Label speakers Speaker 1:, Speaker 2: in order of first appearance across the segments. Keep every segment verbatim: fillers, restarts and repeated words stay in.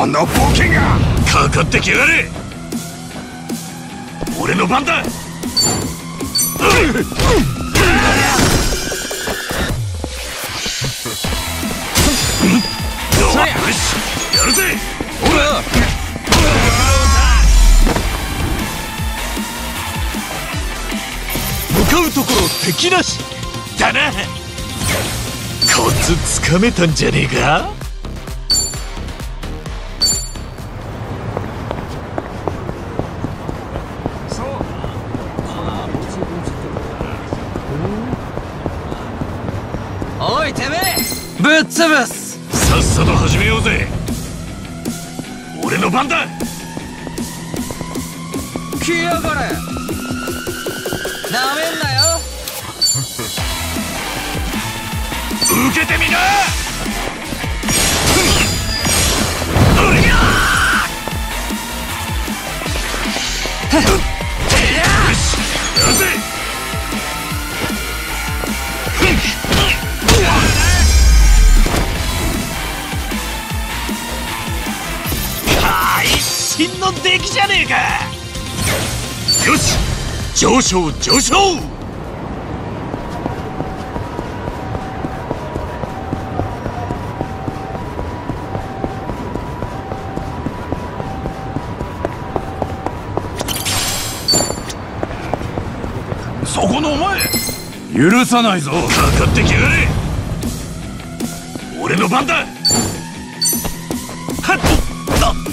Speaker 1: このボケが
Speaker 2: かかってきやがれ。俺の番だ。よし、やるぜ。ほら
Speaker 3: 向かうところ敵なし
Speaker 2: だな。コツつかめたんじゃねえか。
Speaker 4: おいてめえ、ぶっ潰す。
Speaker 2: さっさと始めようぜ。俺の番だ。
Speaker 4: 来やがれ。なめんなよ。
Speaker 2: 受けてみな。よし、やるぜ。一瞬の出来じゃねえか。よし、上昇上昇。そこのお前、許さないぞ。かかってきやがれ。俺の番だ。はっとっ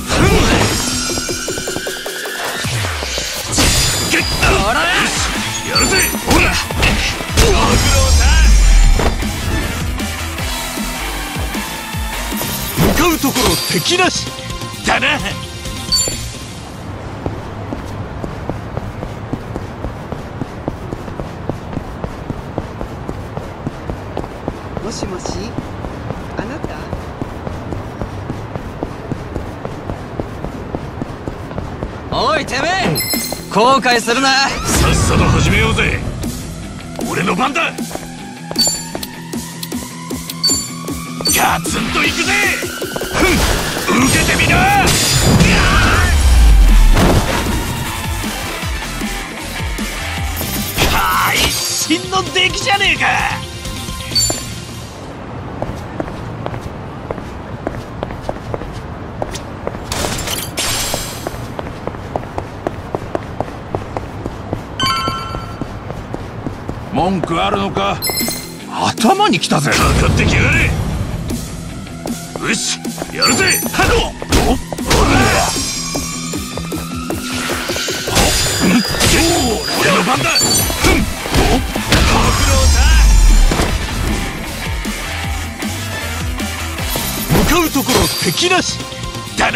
Speaker 4: ほら、
Speaker 2: やるぜ。ほら、ご苦労さ
Speaker 3: 向かうところ敵なし
Speaker 2: だな。
Speaker 5: もしもし、あなた？
Speaker 4: おいてめえ、後悔するな。
Speaker 2: さっさと始めようぜ。俺の番だ。ガツンといくぜ。ふん、受けてみな。は一瞬の出来じゃねえか。
Speaker 1: 文句あるのか。頭に来たぜ。
Speaker 2: かかってきやがれ。よし、やるぜ。ハロー。おっ、俺の番だ。ふん、おっ、ご苦労さ。
Speaker 3: 向かうところ敵なし
Speaker 2: だな。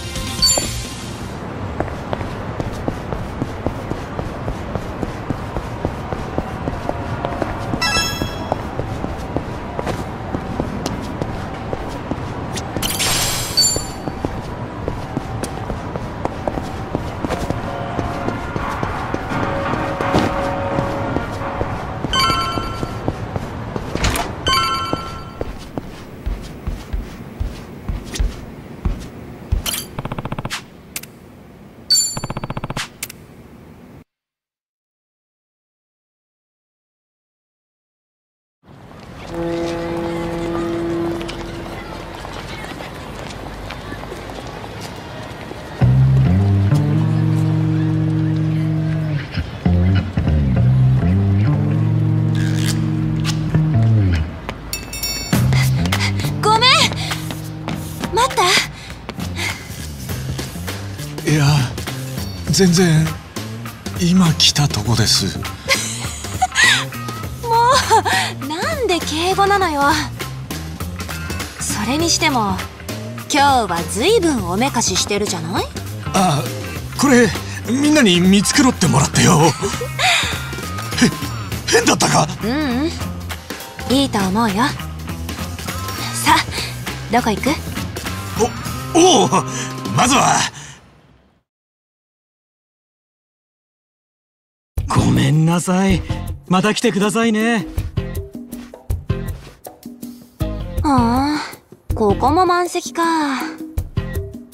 Speaker 3: いや、全然今来たとこです。
Speaker 6: もうなんで敬語なのよ。それにしても今日はずいぶんおめかししてるじゃない。
Speaker 3: あ、これみんなに見繕ってもらってよ。へ、変だったか。
Speaker 6: ううん、いいと思うよ。さあ、どこ行く？
Speaker 3: お、おう、まずは。
Speaker 7: ごめんなさい。また来てくださいね。
Speaker 6: ああ、ここも満席か。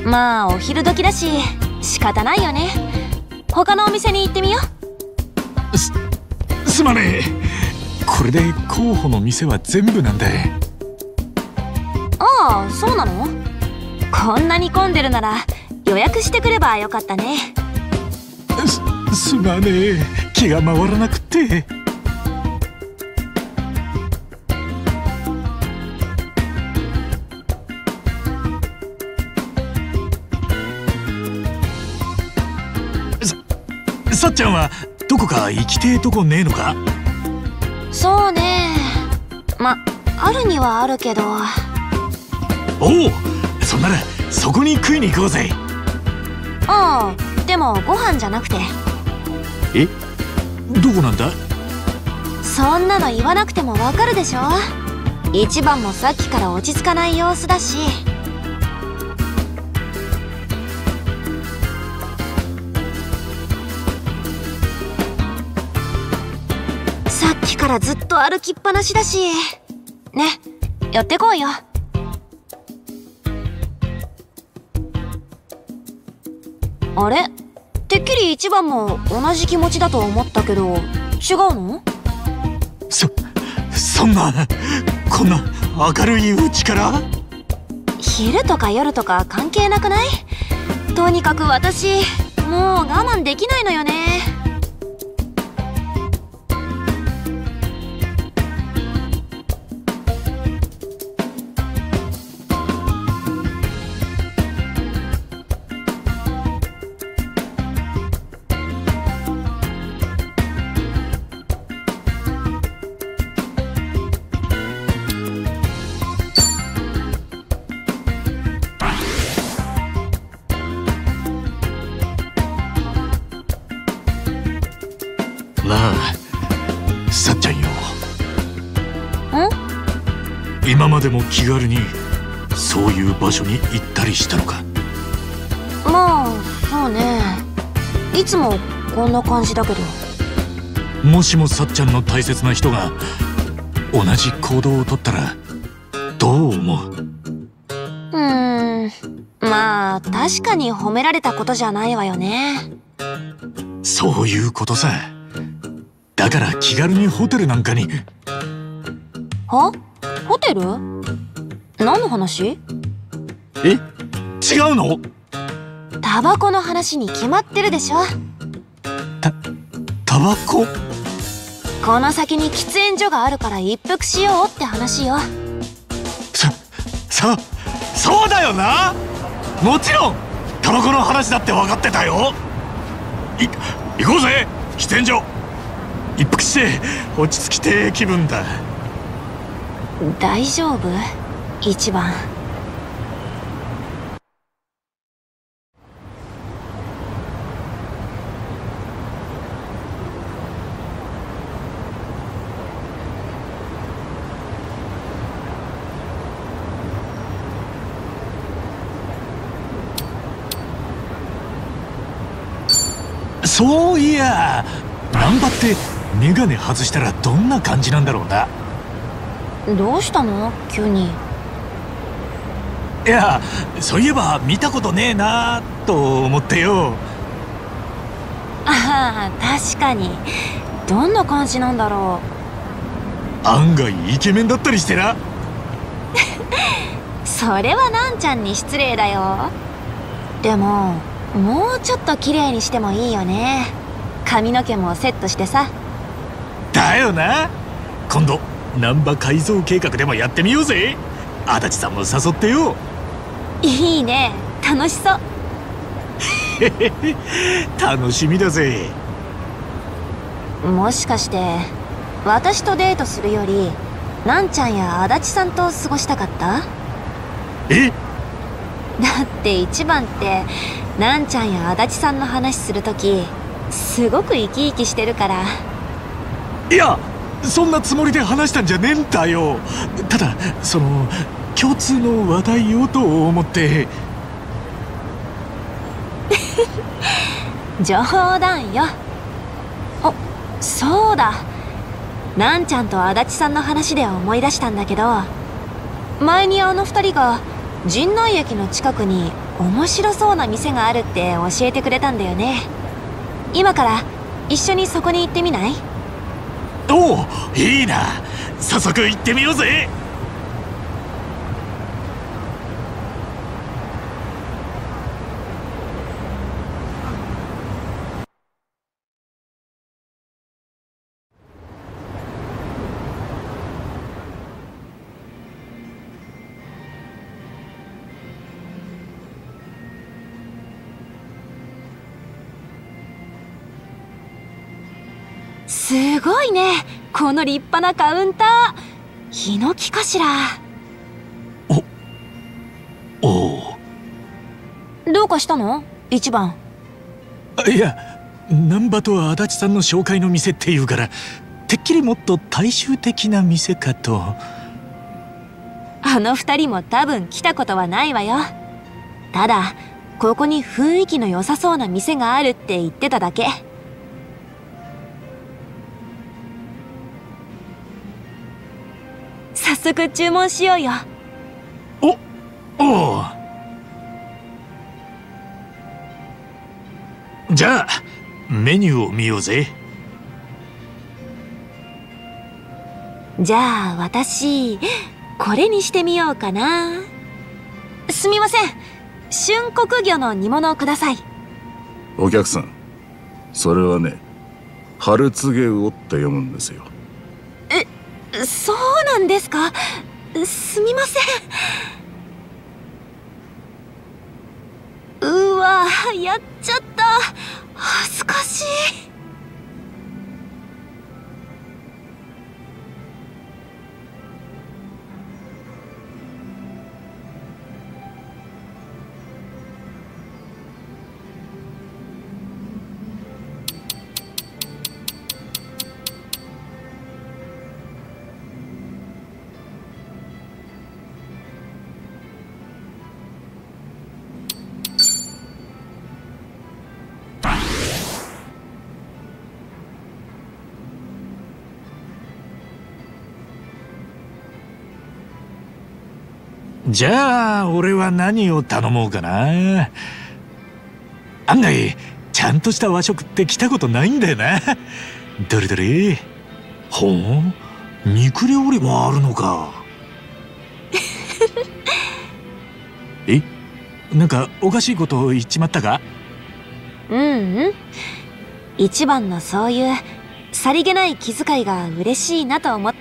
Speaker 6: まあお昼時だし仕方ないよね。他のお店に行ってみよう。
Speaker 3: すすまねえ。これで候補の店は全部なんだ。
Speaker 6: ああ、そうなの？こんなに混んでるなら予約してくればよかったね。
Speaker 3: す、すまねえ。気が回らなくって。さ、さっちゃんはどこか行きてえとこねえのか？
Speaker 6: そうね。ま、あるにはあるけど。
Speaker 3: おお、そんならそこに食いに行こうぜ。
Speaker 6: ああ、でもご飯じゃなくて。
Speaker 3: え？どこなんだ？
Speaker 6: そんなの言わなくてもわかるでしょ。一番もさっきから落ち着かない様子だし。さっきからずっと歩きっぱなしだし。ね、寄ってこうよ。あれ？てっきり一番も同じ気持ちだと思ったけど、違うの？
Speaker 3: そ、そんな、こんな明るいうちから？
Speaker 6: 昼とか夜とか関係なくない？とにかく私、もう我慢できないのよね。
Speaker 3: なあ、さっちゃんよ。
Speaker 6: ん？
Speaker 3: 今までも気軽にそういう場所に行ったりしたのか？
Speaker 6: まあ、そうね。いつもこんな感じだけど。
Speaker 3: もしもさっちゃんの大切な人が同じ行動をとったらどう思う？
Speaker 6: うーん、まあ確かに褒められたことじゃないわよね。
Speaker 3: そういうことさ。だから気軽にホテルなんかに。
Speaker 6: は？ホテル？何の話？
Speaker 3: え？違うの？
Speaker 6: タバコの話に決まってるでしょ。
Speaker 3: た、タバコ？
Speaker 6: この先に喫煙所があるから一服しようって話よ。
Speaker 3: そ、そ、そうだよな。もちろんタバコの話だって分かってたよ。い、行こうぜ、喫煙所。一服して落ち着きてえ気分だ。
Speaker 6: 大丈夫？一番。
Speaker 3: そういや、難波ってメガネ外したらどんな感じなんだろうな。
Speaker 6: どうしたの？急に。
Speaker 3: いや、そういえば見たことねえなと思ってよ。
Speaker 6: ああ、確かに。どんな感じなんだろ
Speaker 3: う。案外イケメンだったりしてな。
Speaker 6: それはなんちゃんに失礼だよ。でももうちょっと綺麗にしてもいいよね。髪の毛もセットしてさ。
Speaker 3: だよな。今度難波改造計画でもやってみようぜ。足立さんも誘ってよ。
Speaker 6: いいね、楽しそう。
Speaker 3: 楽しみだぜ。
Speaker 6: もしかして私とデートするよりなんちゃんや足立さんと過ごしたかった？
Speaker 3: え？
Speaker 6: だって一番ってなんちゃんや足立さんの話するときすごく生き生きしてるから。
Speaker 3: いや、そんなつもりで話したんじゃねえんだよ。ただその共通の話題をと思って。
Speaker 6: 冗談よ。あ、そうだ、なんちゃんと足立さんの話で思い出したんだけど、前にあの二人が陣内駅の近くに面白そうな店があるって教えてくれたんだよね。今から一緒にそこに行ってみない？
Speaker 3: おお、いいな。早速行ってみようぜ。
Speaker 6: すごいね、この立派なカウンター。ヒノキかしら。
Speaker 3: おお
Speaker 6: う。どうかしたの一番？
Speaker 3: いや、難波と足立さんの紹介の店っていうから、てっきりもっと大衆的な店かと。
Speaker 6: あの二人も多分来たことはないわよ。ただここに雰囲気の良さそうな店があるって言ってただけ。早速注文しようよ。
Speaker 3: おおお。じゃあメニューを見ようぜ。
Speaker 6: じゃあ私これにしてみようかな。すみません、春国魚の煮物をください。
Speaker 2: お客さん、それはね、春告げ魚って読むんですよ。
Speaker 6: え、そうなんですか？すみません。うわ、やっちゃった。恥ずかしい。
Speaker 3: じゃあ俺は何を頼もうかな。案外ちゃんとした和食って来たことないんだよな。どれどれ。ほん、肉料理もあるのか。え、なんかおかしいこと言っちまったか？
Speaker 6: うんうん、一番のそういうさりげない気遣いが嬉しいなと思って。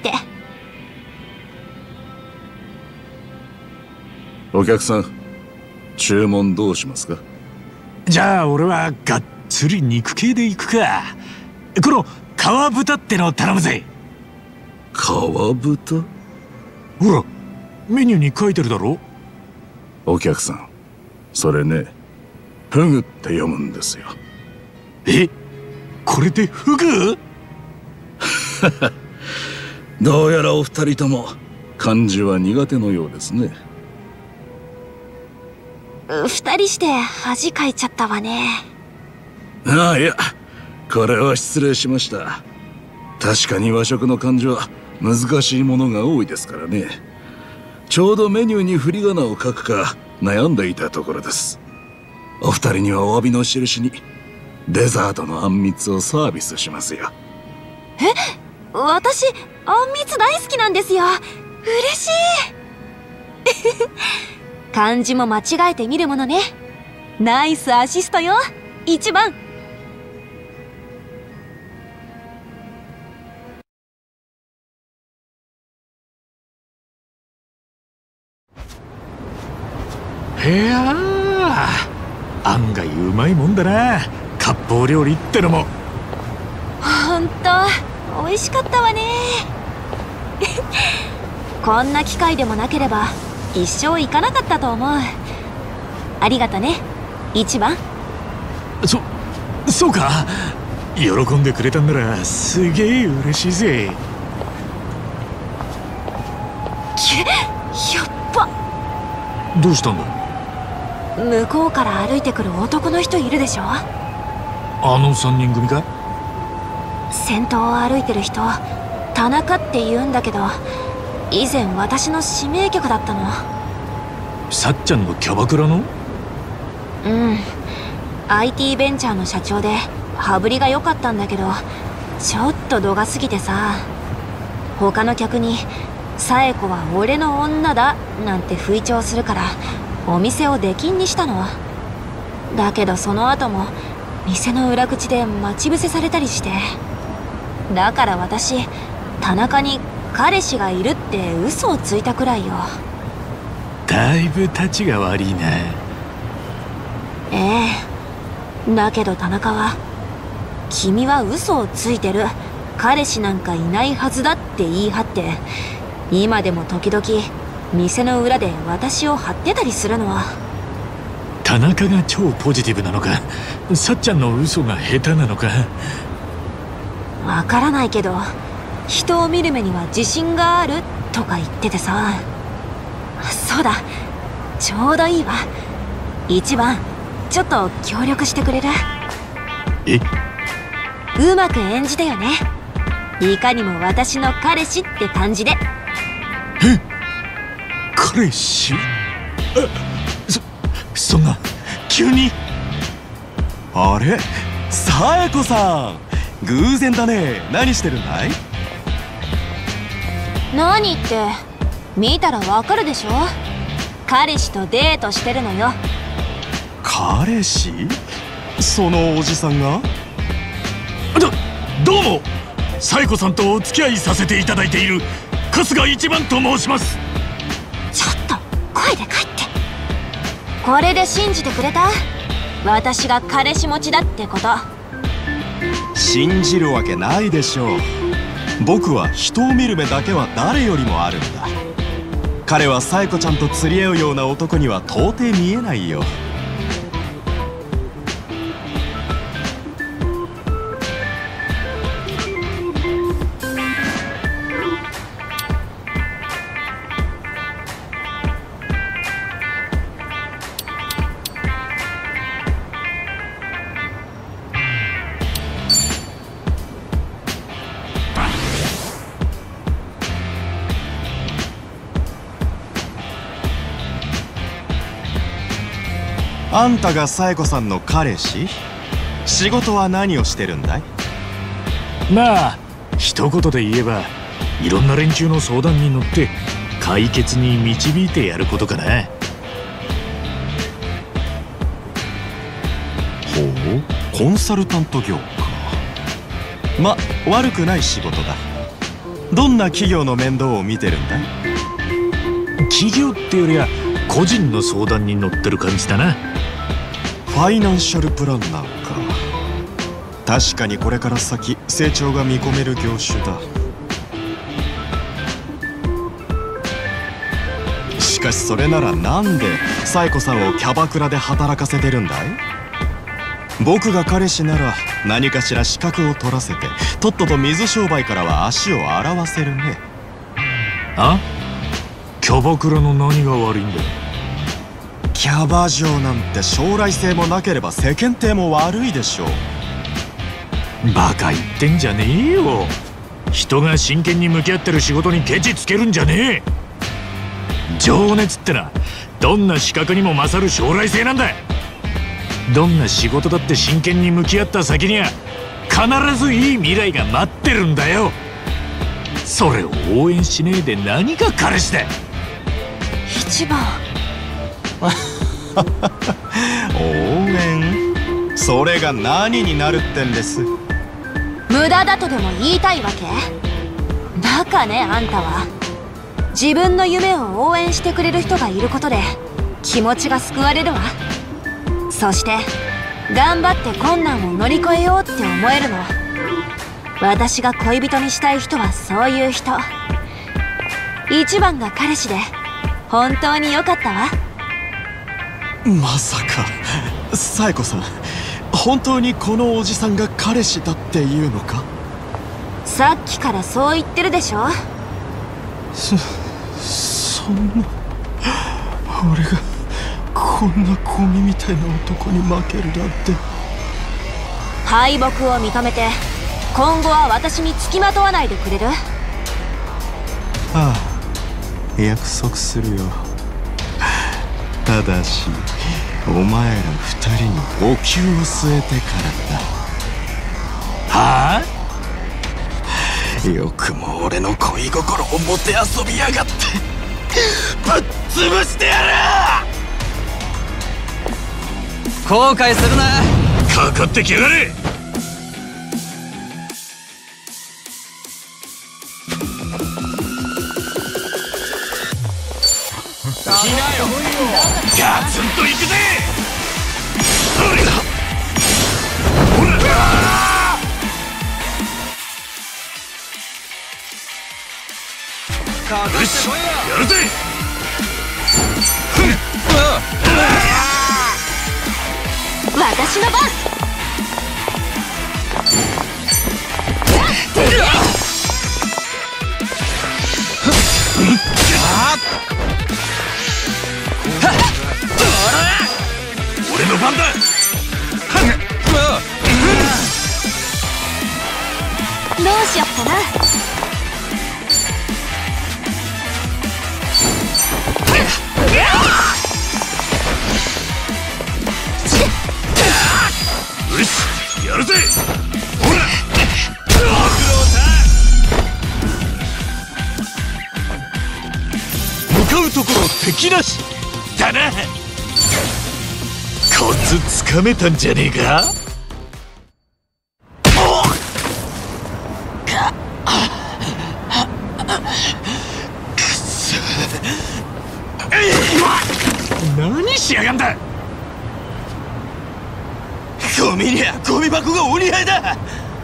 Speaker 2: お客さん、注文どうしますか？
Speaker 3: じゃあ俺はがっつり肉系でいくか。この皮豚ってのを頼むぜ。
Speaker 2: 皮豚？
Speaker 3: ほらメニューに書いてるだろ。
Speaker 2: お客さん、それね、フグって読むんですよ。
Speaker 3: え、これでフグ？
Speaker 2: どうやらお二人とも漢字は苦手のようですね。
Speaker 6: 二人して恥かいちゃったわね。
Speaker 2: ああ、いや、これは失礼しました。確かに和食の漢字は難しいものが多いですからね。ちょうどメニューに振り仮名を書くか悩んでいたところです。お二人にはお詫びの印にデザートのあんみつをサービスしますよ。
Speaker 6: え、私あんみつ大好きなんですよ。嬉しい。漢字も間違えてみるものね。ナイスアシストよ、一番。
Speaker 3: へやー、案外うまいもんだな、割烹料理ってのも。
Speaker 6: ほんと美味しかったわね。こんな機会でもなければ一生行かなかったと思う。ありがとね、一番。
Speaker 3: そ、そうか。喜んでくれたんならすげえ嬉しいぜ。
Speaker 6: け、やっば。
Speaker 3: どうしたんだ？
Speaker 6: 向こうから歩いてくる男の人いるでしょ。
Speaker 3: あの三人組か？
Speaker 6: 先頭を歩いてる人、田中って言うんだけど、以前私の指名客だったの。
Speaker 3: さっちゃんのキャバクラの？
Speaker 6: うん、 アイティー ベンチャーの社長で羽振りが良かったんだけど、ちょっと度が過ぎてさ、他の客に紗栄子は俺の女だなんて吹聴するからお店を出禁にしたの。だけどその後も店の裏口で待ち伏せされたりして、だから私田中に彼氏がいるって嘘をついたくらいよ。
Speaker 3: だいぶたちが悪いな。
Speaker 6: ええ、だけど田中は「君は嘘をついてる、彼氏なんかいないはずだ」って言い張って、今でも時々店の裏で私を張ってたりするの。
Speaker 3: 田中が超ポジティブなのか、さっちゃんの嘘が下手なのか
Speaker 6: わからないけど、人を見る目には自信があるとか言っててさ。そうだ、ちょうどいいわ。一番ちょっと協力してくれる？
Speaker 3: え？
Speaker 6: うまく演じてよね。いかにも私の彼氏って感じで。
Speaker 3: え？彼氏？え、そ、そんな急に？
Speaker 8: あれ、紗栄子さん、偶然だね。何してるんだい？
Speaker 6: 何って見たらわかるでしょ。彼氏とデートしてるのよ。
Speaker 8: 彼氏？そのおじさんが？
Speaker 3: ど、どうも、紗栄子さんとお付き合いさせていただいている春日一番と申します。
Speaker 6: ちょっと声で帰って。これで信じてくれた？私が彼氏持ちだってこと。
Speaker 8: 信じるわけないでしょう。僕は人を見る目だけは誰よりもあるんだ。彼は紗栄子ちゃんと釣り合うような男には到底見えないよ。あんたが紗栄子さんの彼氏？仕事は何をしてるんだい？
Speaker 3: まあ一言で言えば、いろんな連中の相談に乗って解決に導いてやることかな。
Speaker 8: ほう、コンサルタント業か。ま、悪くない仕事だ。どんな企業の面倒を見てるんだい？
Speaker 3: 企業ってよりは個人の相談に乗ってる感じだな。
Speaker 8: ファイナンシャルプランナーか。確かにこれから先成長が見込める業種だ。しかしそれならなんで紗栄子さんをキャバクラで働かせてるんだい？僕が彼氏なら何かしら資格を取らせて、とっとと水商売からは足を洗わせるね。
Speaker 3: あ？キャバクラの何が悪いんだよ。
Speaker 8: キャバ嬢なんて将来性もなければ世間体も悪いでしょう。
Speaker 3: バカ言ってんじゃねえよ。人が真剣に向き合ってる仕事にケチつけるんじゃねえ。情熱ってな、どんな資格にも勝る将来性なんだ。どんな仕事だって真剣に向き合った先には必ずいい未来が待ってるんだよ。それを応援しねえで何が彼氏だ。
Speaker 6: 一番
Speaker 8: 応援？それが何になるってんです？
Speaker 6: 無駄だとでも言いたいわけ？バカね、あんたは。自分の夢を応援してくれる人がいることで気持ちが救われるわ。そして頑張って困難を乗り越えようって思えるの。私が恋人にしたい人はそういう人。一番が彼氏で本当に良かったわ。
Speaker 8: まさか紗栄子さん、本当にこのおじさんが彼氏だっていうのか？
Speaker 6: さっきからそう言ってるでしょ。
Speaker 8: そ、そんな、俺がこんなゴミみたいな男に負けるなんて。
Speaker 6: 敗北を認めて今後は私に付きまとわないでくれる？
Speaker 8: ああ、約束するよ。ただしお前ら二人にお灸を据えてからだ。
Speaker 3: はあ？
Speaker 8: よくも俺の恋心をもてあそびやがって。ぶっ潰してやる。
Speaker 4: 後悔するな。
Speaker 3: かかってきやがれ。来なよ。ガツンといくぜ。それだ。ほら。よし、やるぜ。
Speaker 6: 私の番。
Speaker 3: 俺の番だ。
Speaker 6: どうしよっかな。
Speaker 3: よし、やるぜ。ほら。向かうところ敵なしだな。コツつかめたんじゃねえか。何しやがんだ。ゴミにゃゴミ箱がお似合いだ。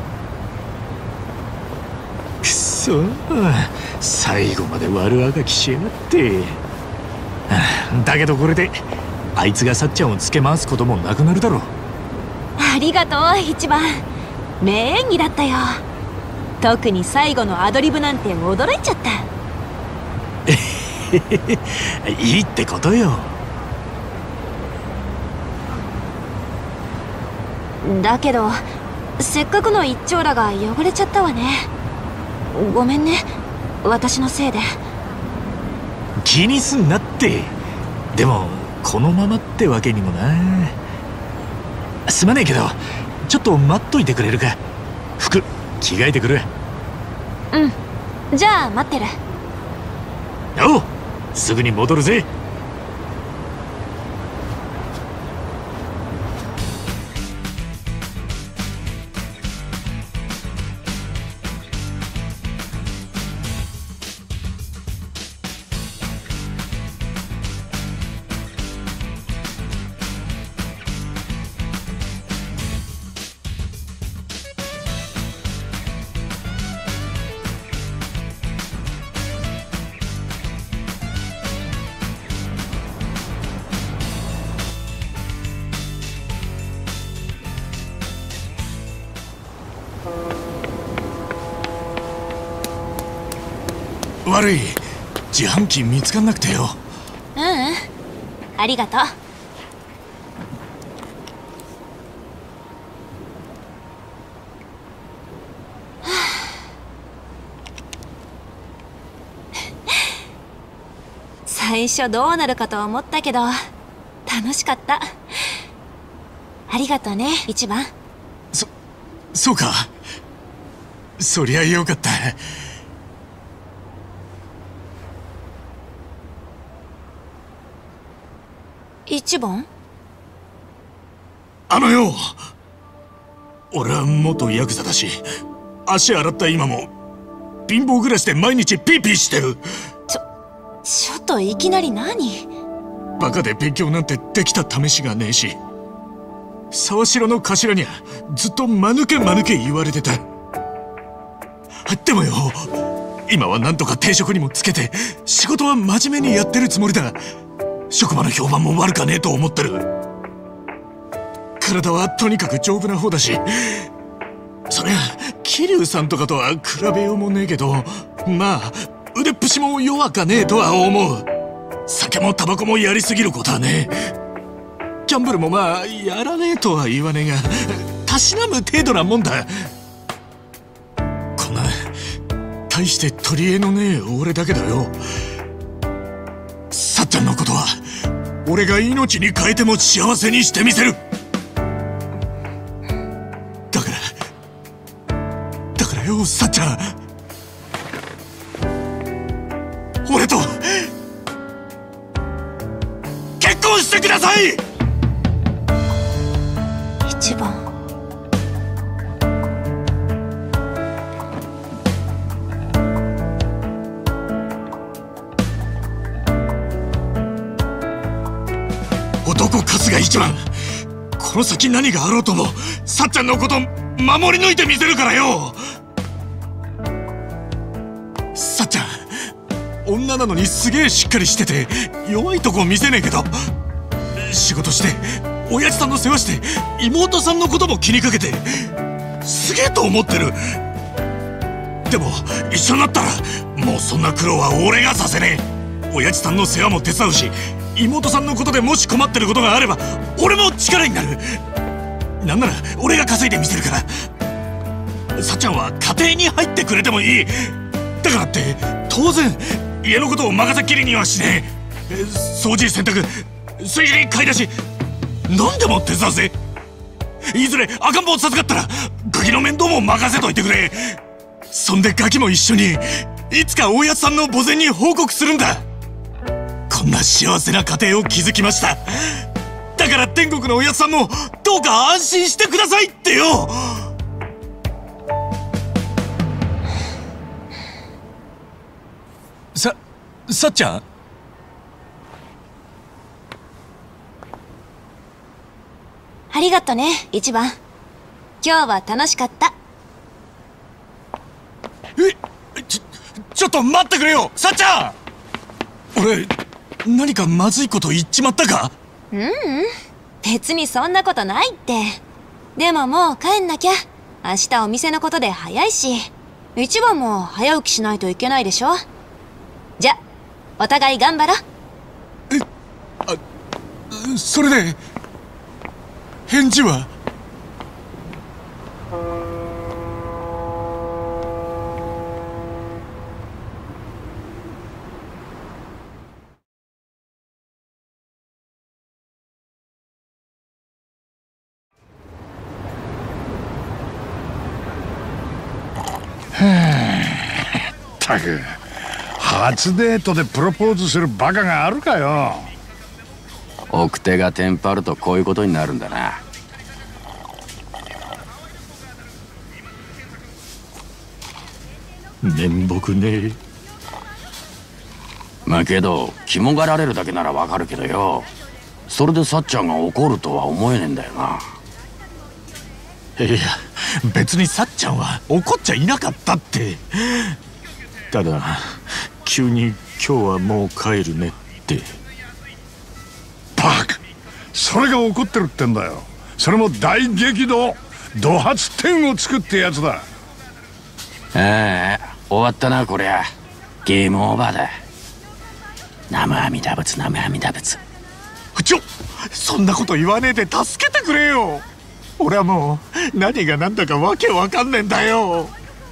Speaker 3: くそ、最後まで悪あがきしやがって。だけどこれであいつがさっちゃんをつけ回すこともなくなるだろう。
Speaker 6: ありがとう一番。名演技だったよ。特に最後のアドリブなんて驚いちゃった。
Speaker 3: いいってことよ。
Speaker 6: だけどせっかくの一丁羅が汚れちゃったわね。ごめんね、私のせいで。
Speaker 3: 気にすんなって。でもこのままってわけにもな。すまねえけどちょっと待っといてくれるか。服着替えてくる。
Speaker 6: うん、じゃあ待ってる。
Speaker 3: おう、すぐに戻るぜ。悪い、自販機見つかんなくてよ。
Speaker 6: ううん、ありがとう。最初どうなるかと思ったけど楽しかった。ありがとうね一番。
Speaker 3: そそうか、そりゃよかった。
Speaker 6: 一番？
Speaker 3: あのよ、俺は元ヤクザだし、足洗った今も貧乏暮らしで毎日ピーピーしてる。
Speaker 6: ちょちょっといきなり何？
Speaker 3: バカで勉強なんてできた試しがねえし、沢城の頭にはずっと間抜け間抜け言われてた。でもよ、今はなんとか定職にもつけて仕事は真面目にやってるつもりだ。職場の評判も悪かねえと思ってる。体はとにかく丈夫な方だし、そりゃ桐生さんとかとは比べようもねえけど、まあ腕っぷしも弱かねえとは思う。酒もタバコもやりすぎることはねえ。ギャンブルもまあやらねえとは言わねえが、たしなむ程度なもんだ。こんな大して取り柄のねえ俺だけどよ、さっちゃんのことは俺が命に変えても幸せにしてみせる。だからだからよ、さっちゃん、俺と結婚してください。
Speaker 6: 一番
Speaker 3: 男数が一番。この先何があろうともさっちゃんのこと守り抜いてみせるからよ。さっちゃん、女なのにすげえしっかりしてて弱いとこ見せねえけど、仕事して親父さんの世話して妹さんのことも気にかけてすげえと思ってる。でも一緒になったらもうそんな苦労は俺がさせねえ。親父さんの世話も手伝うし、妹さんのことでもし困ってることがあれば俺も力になる。なんなら俺が稼いでみせるから。さっちゃんは家庭に入ってくれてもいい。だからって当然家のことを任せっきりにはしねえ。掃除洗濯水理買い出し何でも手伝うぜ。いずれ赤ん坊授かったらガキの面倒も任せといてくれ。そんでガキも一緒にいつか親父さんの墓前に報告するんだ。こんな幸せな家庭を築きました。だから天国のおやつさんもどうか安心してくださいってよ。さ、さっちゃん、
Speaker 6: ありがとね、一番。今日は楽しかった。
Speaker 3: え、ちょ、ちょっと待ってくれよ、さっちゃん。俺何かまずいこと言っちまったか？
Speaker 6: ううん、別にそんなことないって。でももう帰んなきゃ。明日お店のことで早いし、一番も早起きしないといけないでしょ。じゃ、お互い頑張ろ。
Speaker 3: え、あ、それで返事は？
Speaker 1: ったく初デートでプロポーズするバカがあるかよ。
Speaker 9: 奥手がテンパるとこういうことになるんだな。
Speaker 3: 面目ねえ。
Speaker 9: まあけど肝がられるだけならわかるけどよ、それでさっちゃんが怒るとは思えねえんだよな。
Speaker 3: いや別にさっちゃんは怒っちゃいなかったって。ただ急に「今日はもう帰るね」って。
Speaker 1: バカ、それが怒ってるってんだよ。それも大激怒怒発点を作ってやつだ。
Speaker 9: ああ、終わったなこりゃ。ゲームオーバーだ。生阿弥陀仏、生阿弥陀仏。
Speaker 3: ちょ、そんなこと言わねえで助けてくれよ。俺はもう何が何だかわけわかんねえんだよ。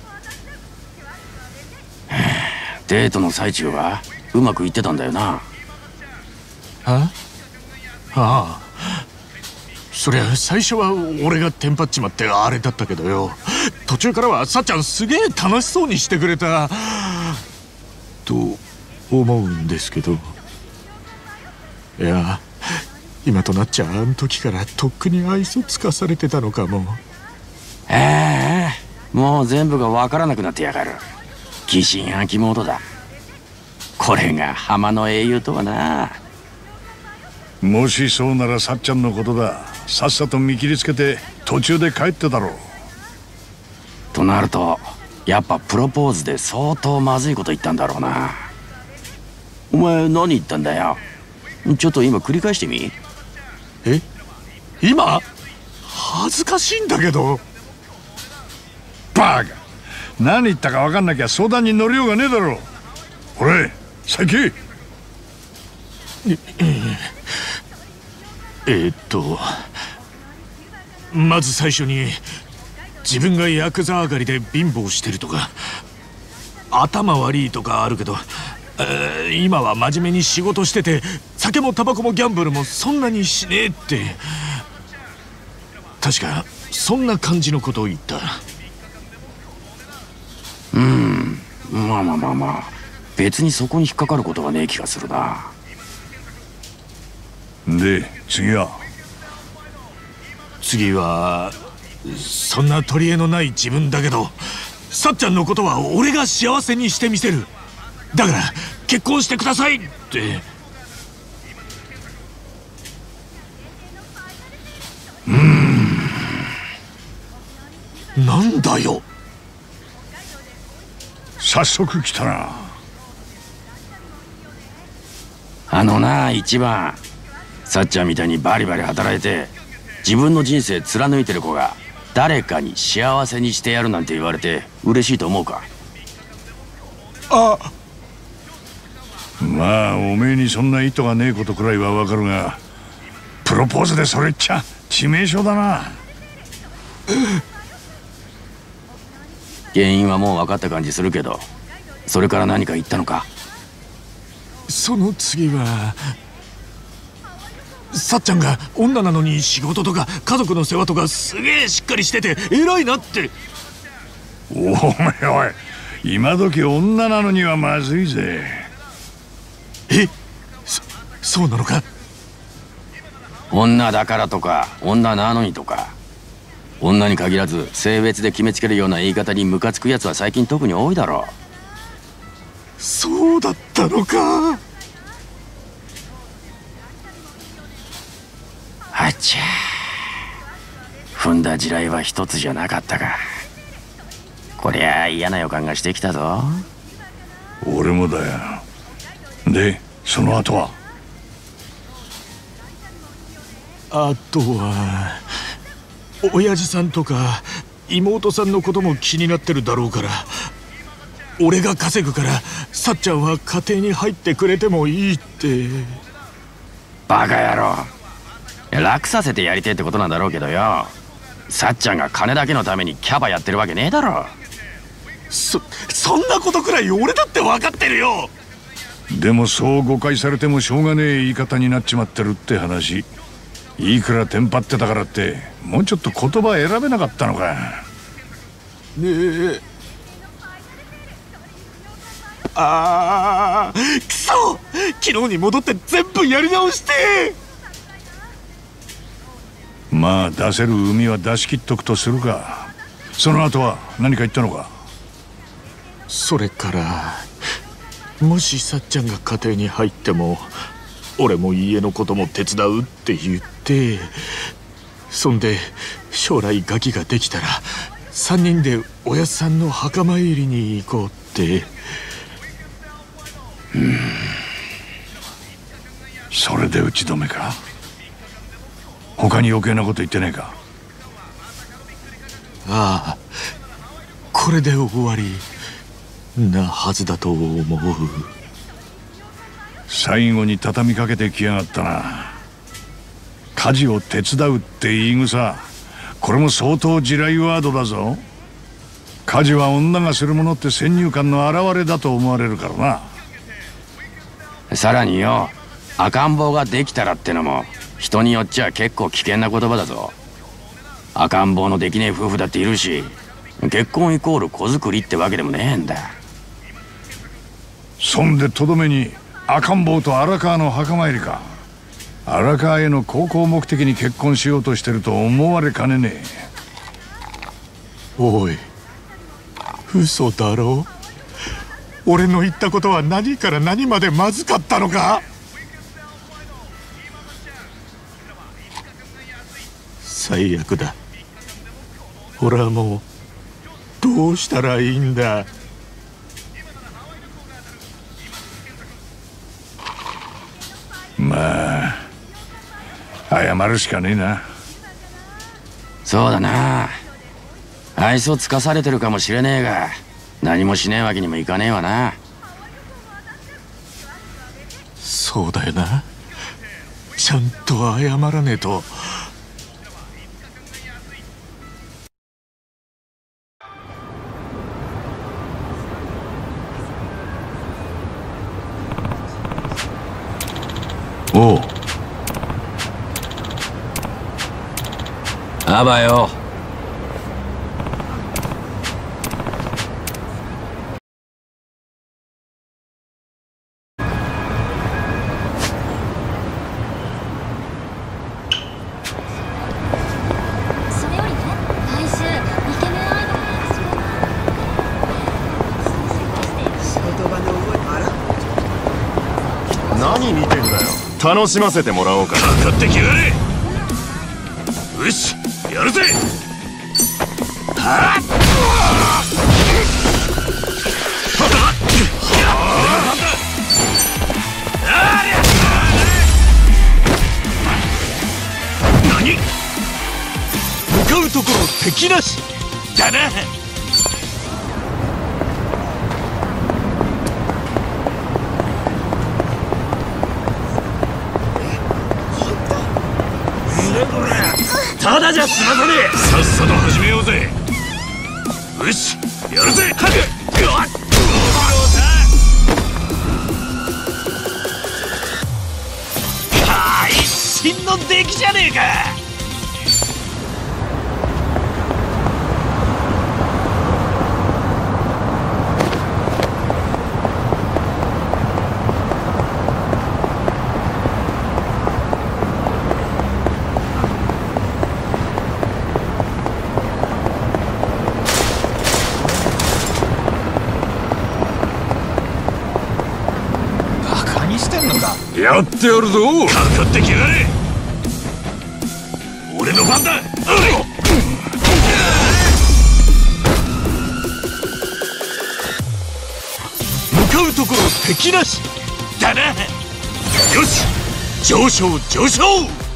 Speaker 9: デートの最中はうまくいってたんだよな。
Speaker 3: あああ、そりゃ最初は俺がテンパっちまってあれだったけどよ、途中からはさっちゃんすげえ楽しそうにしてくれたと思うんですけど。いや今となっちゃあん時からとっくに愛想つかされてたのかも。
Speaker 9: ああ、もう全部が分からなくなってやがる。疑心暗鬼モードだ。これが浜の英雄とはな。
Speaker 1: もしそうならさっちゃんのことだ。さっさと見切りつけて途中で帰ってだろう。
Speaker 9: となるとやっぱプロポーズで相当まずいこと言ったんだろうな。お前何言ったんだよ。ちょっと今繰り返してみ。
Speaker 3: え、今？恥ずかしいんだけど。
Speaker 1: バカ、何言ったか分かんなきゃ相談に乗りようがねえだろう。ほれ先。
Speaker 3: ええー、っとまず最初に自分がヤクザ上がりで貧乏してるとか頭悪いとかあるけど、 えー、今は真面目に仕事してて、酒もタバコもギャンブルもそんなにしねえって、確かそんな感じのことを言った。
Speaker 9: うん、まあまあまあまあ、別にそこに引っかかることはねえ気がするな。
Speaker 1: で次は
Speaker 3: 次はそんな取り柄のない自分だけど、さっちゃんのことは俺が幸せにしてみせる。だから結婚してくださいって。うーん、なんだよ。
Speaker 1: 早速来たな。
Speaker 9: あのな、一番さっちゃんみたいにバリバリ働いて自分の人生貫いてる子が誰かに幸せにしてやるなんて言われて嬉しいと思うか？
Speaker 3: あ、
Speaker 1: まあおめえにそんな意図がねえことくらいはわかるが、プロポーズでそれっちゃ致命傷だな。
Speaker 9: 原因はもう分かった感じするけど、それから何か言ったのか？
Speaker 3: その次はさっちゃんが女なのに仕事とか家族の世話とかすげえしっかりしてて偉いなって。
Speaker 1: おめえおい、今時女なのにはまずいぜ。
Speaker 3: え、そそうなのか？
Speaker 9: 女だからとか女なのにとか、女に限らず性別で決めつけるような言い方にムカつくやつは最近特に多いだろ
Speaker 3: う。そうだったのか。
Speaker 9: あっちゃー、踏んだ地雷は一つじゃなかったか。こりゃあ嫌な予感がしてきたぞ。
Speaker 1: 俺もだよ。でその後は？
Speaker 3: あとは親父さんとか妹さんのことも気になってるだろうから、俺が稼ぐからさっちゃんは家庭に入ってくれてもいいって。
Speaker 9: バカ野郎、楽させてやりてえってことなんだろうけどよ、さっちゃんが金だけのためにキャバやってるわけねえだろ。
Speaker 3: そそんなことくらい俺だって分かってるよ。
Speaker 1: でもそう誤解されてもしょうがねえ言い方になっちまってるって話。いくらテンパってたからってもうちょっと言葉選べなかったのか。
Speaker 3: ねえ、あーくそ、昨日に戻って全部やり直して。
Speaker 1: まあ出せる海は出し切っとくとするか。その後は何か言ったのか？
Speaker 3: それからもしさっちゃんが家庭に入っても俺も家のことも手伝うって言って、そんで将来ガキができたらさんにんでおやっさんの墓参りに行こうって。
Speaker 1: うん、それで打ち止めか？他に余計なこと言ってねえか？
Speaker 3: ああ、これで終わりなはずだと思う。
Speaker 1: 最後に畳みかけてきやがったな。家事を手伝うって言い草、これも相当地雷ワードだぞ。家事は女がするものって先入観の表れだと思われるからな。
Speaker 9: さらによ、赤ん坊ができたらってのも人によっちゃ結構危険な言葉だぞ。赤ん坊のできねえ夫婦だっているし、結婚イコール子作りってわけでもねえんだ。
Speaker 1: そんでとどめに赤ん坊と荒川の墓参りか。荒川への高校目的に結婚しようとしてると思われかねねえ。
Speaker 3: おい、嘘だろ？俺の言ったことは何から何までまずかったのか？最悪だ。俺はもうどうしたらいいんだ。
Speaker 1: まあ謝るしかねえな。
Speaker 9: そうだな、愛想つかされてるかもしれねえが何もしねえわけにもいかねえわな。
Speaker 3: そうだよな、ちゃんと謝らねえと。
Speaker 1: おう。
Speaker 9: あばよ。
Speaker 6: それよりね、来週イケメンアイドルが
Speaker 5: 仕事場の動いあら
Speaker 8: 何見てんだよ。楽しませてもらおうか。
Speaker 2: かかってきやがれ。よし、やるぜ。はっ何？向かうところ敵なしだな。ただじゃ済まさねえ。さっさと始めようぜ。よし、やるぜ。はっうわっ会心の出来じゃねえか。やってやるぞ。かかってきやがれ。俺の番だ。向かうところ敵なしだな。よし、上昇上昇。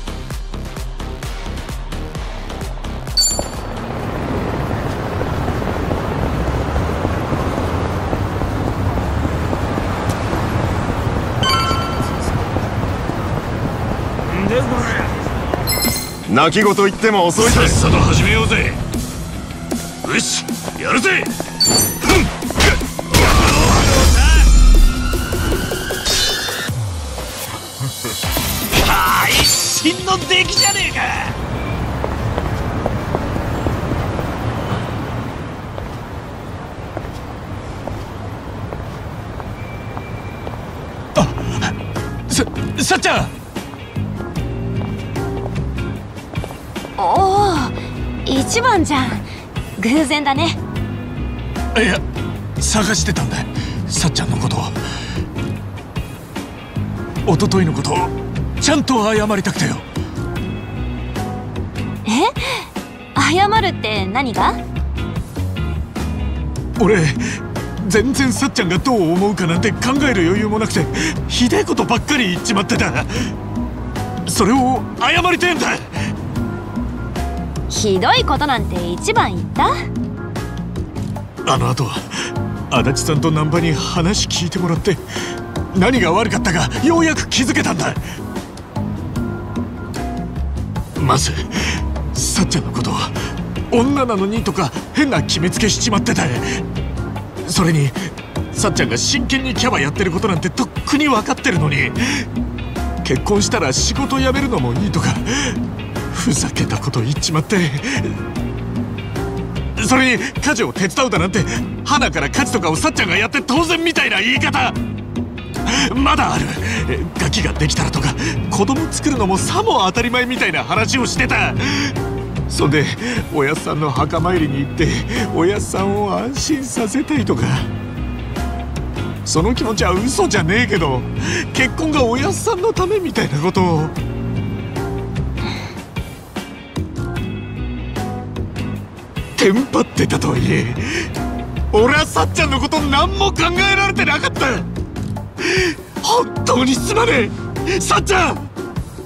Speaker 8: 泣き言言っても遅いぜ。
Speaker 2: さっさと始めようぜ。よし、やるぜ。会心の出来じゃねえか。
Speaker 3: ささっちゃん。
Speaker 6: おお、一番じゃん。偶然だね。
Speaker 3: いや、探してたんだ、さっちゃんのことを。一昨日のことをちゃんと謝りたくてよ。
Speaker 6: え？謝るって何が？
Speaker 3: 俺全然さっちゃんがどう思うかなんて考える余裕もなくて、ひでえことばっかり言っちまってた。それを謝りてえんだ。
Speaker 6: ひどいことなんて一番言った？
Speaker 3: あの後足立さんと難波に話聞いてもらって、何が悪かったかようやく気づけたんだ。まずさっちゃんのことは女なのにとか変な決めつけしちまってた。それにさっちゃんが真剣にキャバやってることなんてとっくに分かってるのに、結婚したら仕事辞めるのもいいとかふざけたこと言っちまって。それに家事を手伝うだなんて、花から家事とかをさっちゃんがやって当然みたいな言い方まだある。ガキができたらとか子供作るのもさも当たり前みたいな話をしてた。そんでおやっさんの墓参りに行っておやっさんを安心させたいとか。その気持ちは嘘じゃねえけど、結婚がおやっさんのためみたいなことを。テンパってたとはいえ、俺はさっちゃんのこと何も考えられてなかった。本当にすまねえ、さっちゃん。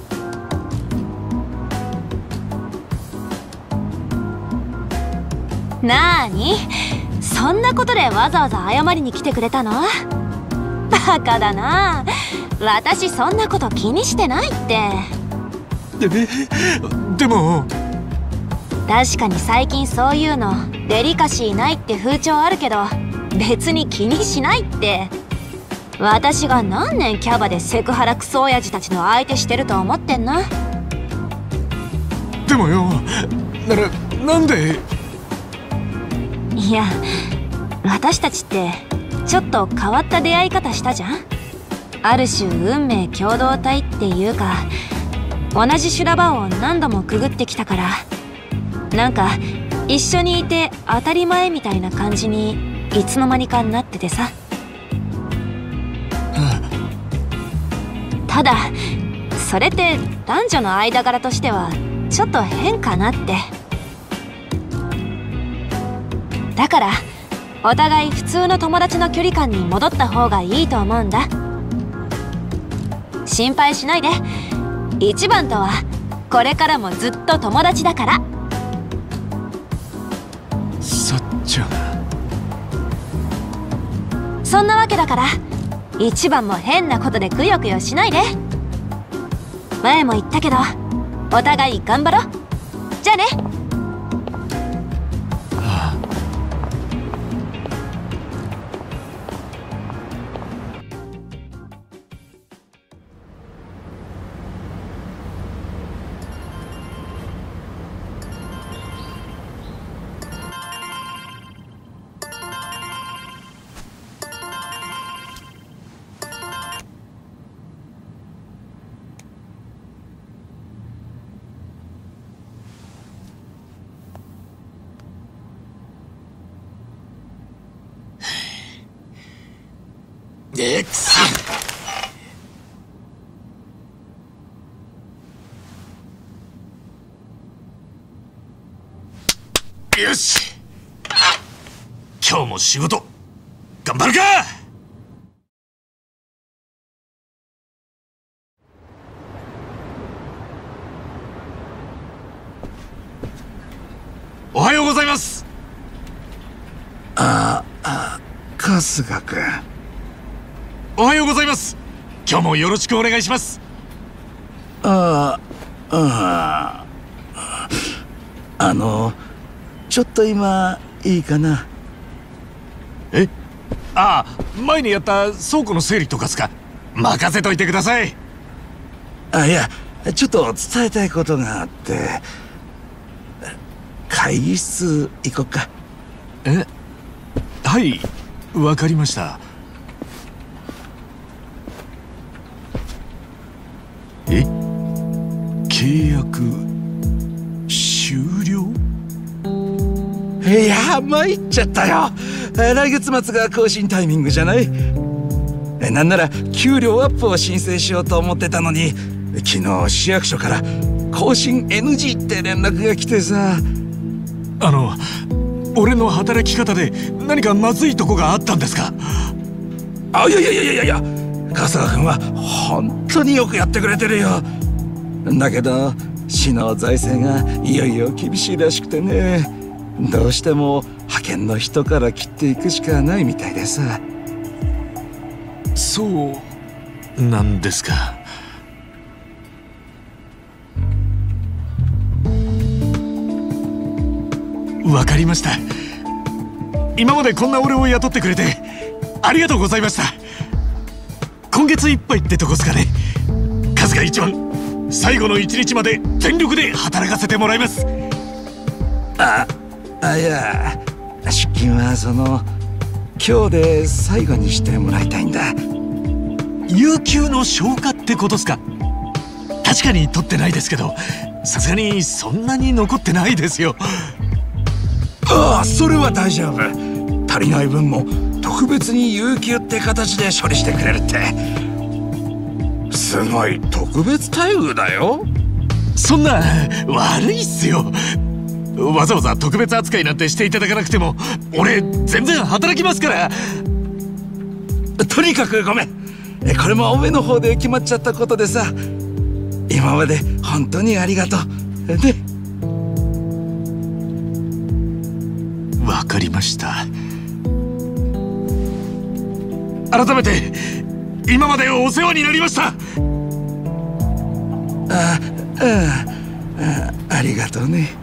Speaker 6: なーに、そんなことでわざわざ謝りに来てくれたの？バカだな。私そんなこと気にしてないって。
Speaker 3: で、でも
Speaker 6: 確かに最近そういうのデリカシーないって風潮あるけど、別に気にしないって。 私が何年キャバでセクハラクソ親父たちの相手してると思ってんの？
Speaker 3: でもよ、ならなんで？
Speaker 6: いや、私たちってちょっと変わった出会い方したじゃん。ある種運命共同体っていうか、同じ修羅場を何度もくぐってきたから、なんか一緒にいて当たり前みたいな感じにいつの間にかなっててさ。ただそれって男女の間柄としてはちょっと変かなって。だからお互い普通の友達の距離感に戻った方がいいと思うんだ。心配しないで。一番とはこれからもずっと友達だから。
Speaker 3: さっちゃん。
Speaker 6: そんなわけだから一番も変なことでくよくよしないで。前も言ったけどお互い頑張ろう。じゃあね。
Speaker 3: えくそ。よし、今日も仕事頑張るか。おはようございます。
Speaker 2: ああ、春日君。
Speaker 3: おはようございます。今日もよろしくお願いします。
Speaker 2: ああ、ああのちょっと今いいかな。
Speaker 3: え、ああ、前にやった倉庫の整理とかすか。任せといてください。
Speaker 2: あ、いや、ちょっと伝えたいことがあって、会議室行こっか。
Speaker 3: え、はい、わかりました。え、契約終了？
Speaker 2: いや、参っちゃったよ。来月末が更新タイミングじゃない？なんなら給料アップを申請しようと思ってたのに、昨日市役所から更新 エヌジー って連絡が来てさ。
Speaker 3: あの、俺の働き方で何かまずいとこがあったんですか？
Speaker 2: あ、いやいやいやいやいや、春日君は本当によくやってくれてるよ。だけど市の財政がいよいよ厳しいらしくてね、どうしても派遣の人から切っていくしかないみたいでさ。
Speaker 3: そうなんですか。わかりました。今までこんな俺を雇ってくれてありがとうございました。今月いっぱいってとこっすかね。春日一番、最後の一日まで全力で働かせてもらいます。
Speaker 2: あ、あ、いや、出勤はその今日で最後にしてもらいたいんだ。
Speaker 3: 有給の消化ってことっすか？確かに取ってないですけど、さすがにそんなに残ってないですよ。
Speaker 2: ああ、それは大丈夫。足りない分も特別に有給って形で処理してくれるって、すごい特別待遇だよ。
Speaker 3: そんな悪いっすよ。わざわざ特別扱いなんてしていただかなくても俺全然働きますから。
Speaker 2: とにかくごめん、これもおめの方で決まっちゃったことでさ。今まで本当にありがとう。で、
Speaker 3: わかりました。改めて今までお世話になりました。
Speaker 2: ああ、ああ、ありがとうね。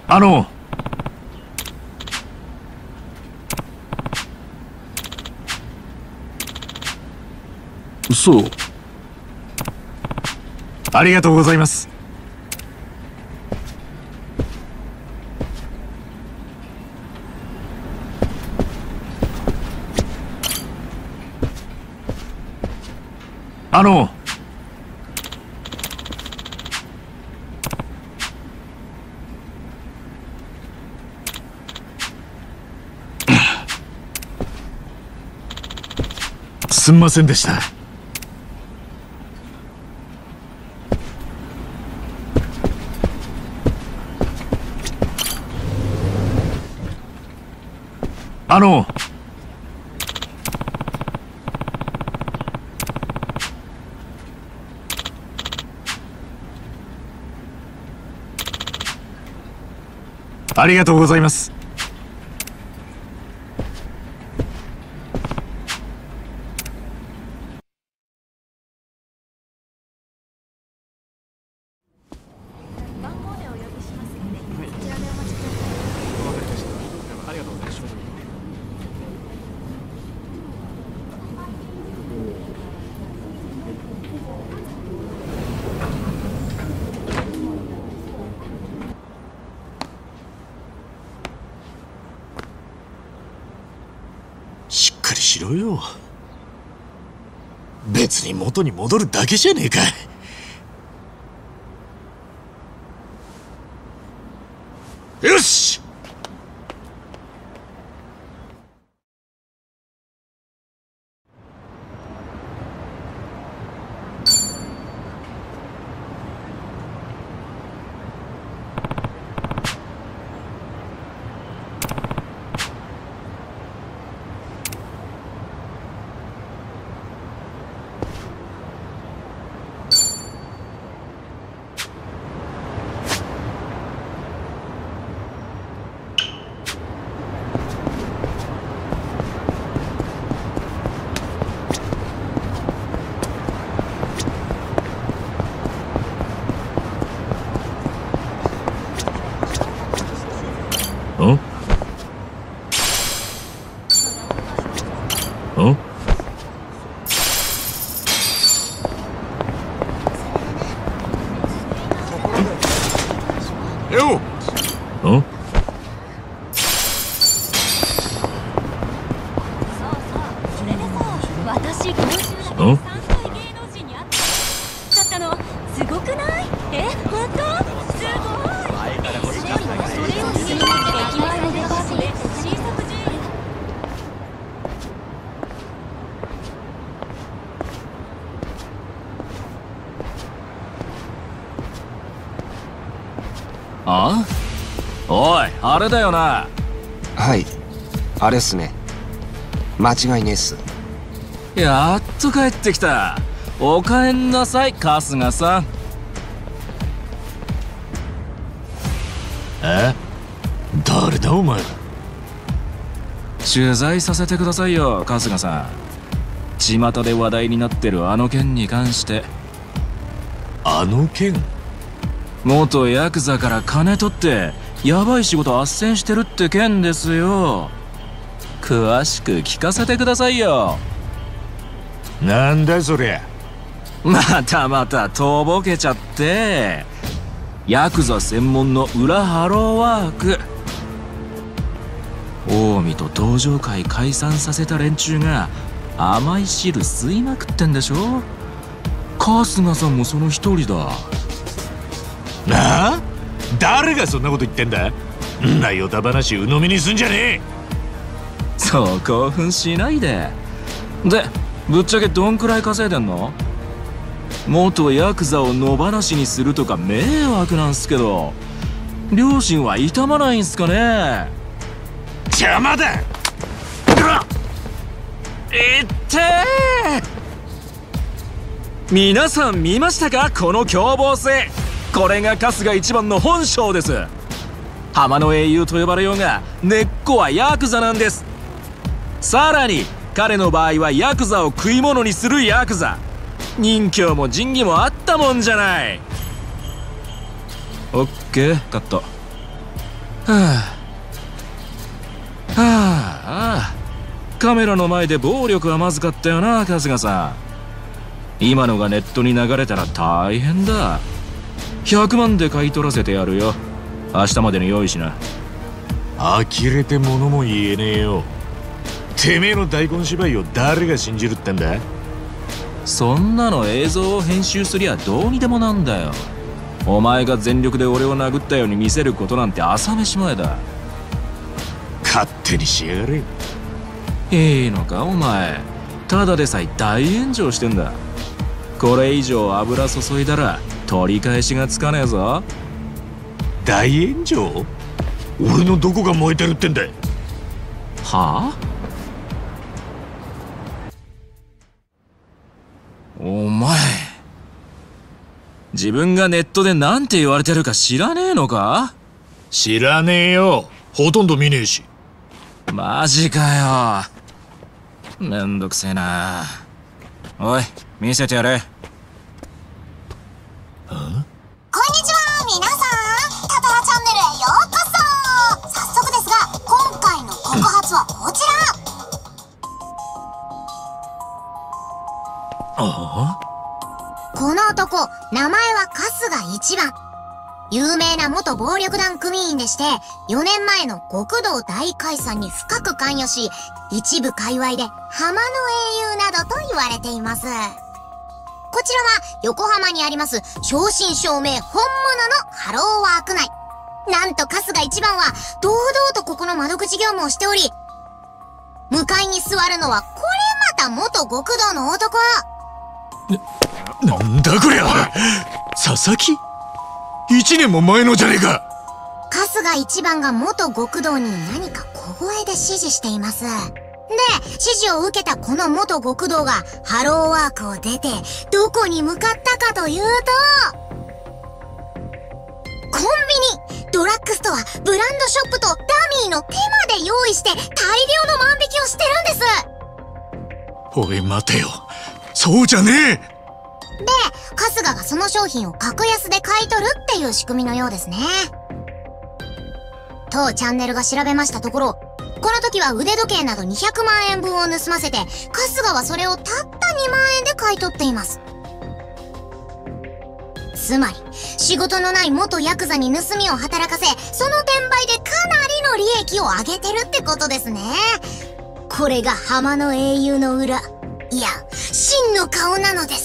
Speaker 1: あの
Speaker 2: そう。
Speaker 3: ありがとうございます。
Speaker 1: あの
Speaker 3: すんませんでした。
Speaker 1: あの
Speaker 3: ありがとうございます。しっかりしろよ。別に元に戻るだけじゃねえか。よし。
Speaker 2: あ？おい、あれだよな。
Speaker 10: はい、あれっすね。間違いねえっす。
Speaker 2: やっと帰ってきた。お帰んなさい、春日さん。
Speaker 3: え？誰だお前。
Speaker 2: 取材させてくださいよ、春日さん。巷で話題になってるあの件に関して。
Speaker 3: あの件？
Speaker 2: 元ヤクザから金取ってヤバい仕事斡旋してるって件ですよ。詳しく聞かせてくださいよ。
Speaker 3: なんだそりゃ。
Speaker 2: またまたとぼけちゃって。ヤクザ専門の裏ハローワーク。近江と道場会解散させた連中が甘い汁吸いまくってんでしょ。春日さんもその一人だ。
Speaker 3: なあ？誰がそんなこと言ってんだ？んなヨタ話鵜呑みにすんじゃねえ。
Speaker 2: そう興奮しないで。で、ぶっちゃけどんくらい稼いでんの？元ヤクザを野放しにするとか迷惑なんすけど、両親は痛まないんすかね？
Speaker 3: 邪魔だ。
Speaker 2: いってー！皆さん見ましたか、この凶暴性。これが春日一番の本性です。浜の英雄と呼ばれようが根っこはヤクザなんです。さらに彼の場合はヤクザを食い物にするヤクザ。任侠も仁義もあったもんじゃない。オッケー、カット。 はあはあ、カメラの前で暴力はまずかったよな春日さん。今のがネットに流れたら大変だ。ひゃくまんで買い取らせてやるよ。明日までに用意しな。
Speaker 3: 呆れて物も言えねえよ。てめえの大根芝居を誰が信じるってんだ。
Speaker 2: そんなの映像を編集すりゃどうにでもなんだよ。お前が全力で俺を殴ったように見せることなんて朝飯前だ。
Speaker 3: 勝手にしやがれ。
Speaker 2: いいのかお前、ただでさえ大炎上してんだ。これ以上油注いだら取り返しがつかねえぞ。
Speaker 3: 大炎上？俺のどこが燃えてるってんだ。
Speaker 2: はあ？お前、自分がネットでなんて言われてるか知らねえのか？
Speaker 3: 知らねえよ。ほとんど見ねえし。
Speaker 2: マジかよ。めんどくせえな。おい、見せてやれ。
Speaker 11: こんにちは皆さん、タタラチャンネルへようこそ。早速ですが、今回の告発はこちら。
Speaker 2: あ
Speaker 11: あ？この男、名前は春日一番。有名な元暴力団組員でして、よねんまえの極道大解散に深く関与し、一部界隈で浜の英雄などと言われています。こちらは横浜にあります正真正銘本物のハローワーク内。なんと春日一番は堂々とここの窓口業務をしており、向かいに座るのはこれまた元極道の男。
Speaker 3: な、なんだこりゃ。佐々木？一年も前のじゃねえか。
Speaker 11: 春日一番が元極道に何か小声で指示しています。で、指示を受けたこの元極道がハローワークを出てどこに向かったかというと、コンビニ、ドラッグストア、ブランドショップとダミーの手まで用意して大量の万引きをしてるんです。
Speaker 3: おい待てよ、そうじゃねえ。
Speaker 11: で、春日がその商品を格安で買い取るっていう仕組みのようですね。当チャンネルが調べましたところ、この時は腕時計などにひゃくまんえんぶんを盗ませて、春日はそれをたったにまんえんで買い取っています。つまり、仕事のない元ヤクザに盗みを働かせ、その転売でかなりの利益を上げてるってことですね。これが浜の英雄の裏、いや、真の顔なのです。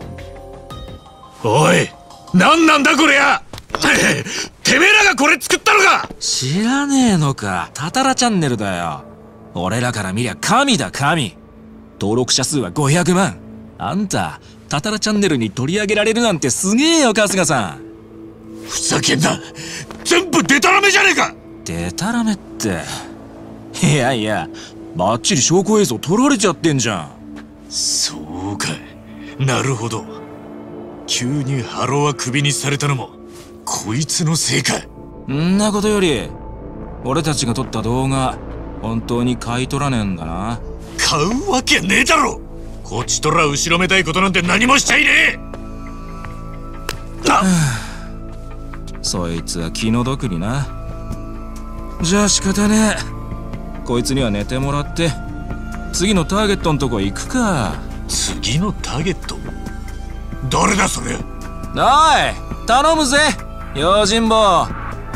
Speaker 3: おい、なんなんだこりゃ。てめえらがこれ作ったのか。
Speaker 2: 知らねえのか。タタラチャンネルだよ。俺らから見りゃ神だ神。登録者数はごひゃくまん。あんたタタラチャンネルに取り上げられるなんてすげえよ春日さん。
Speaker 3: ふざけんな。全部デタラメじゃねえか。
Speaker 2: デタラメって、いやいや、バッチリ証拠映像撮られちゃってんじゃん。
Speaker 3: そうか、なるほど。急にハローはクビにされたのもこいつのせいか。
Speaker 2: んなことより、俺たちが撮った動画本当に買い取らねえんだな。
Speaker 3: 買うわけねえだろ。こっちとら後ろめたいことなんて何もしちゃいねえ。
Speaker 2: そいつは気の毒にな。じゃあ仕方ねえ。こいつには寝てもらって次のターゲットのとこ行くか。
Speaker 3: 次のターゲット？誰だそれ。
Speaker 2: おい、頼むぜ用心棒。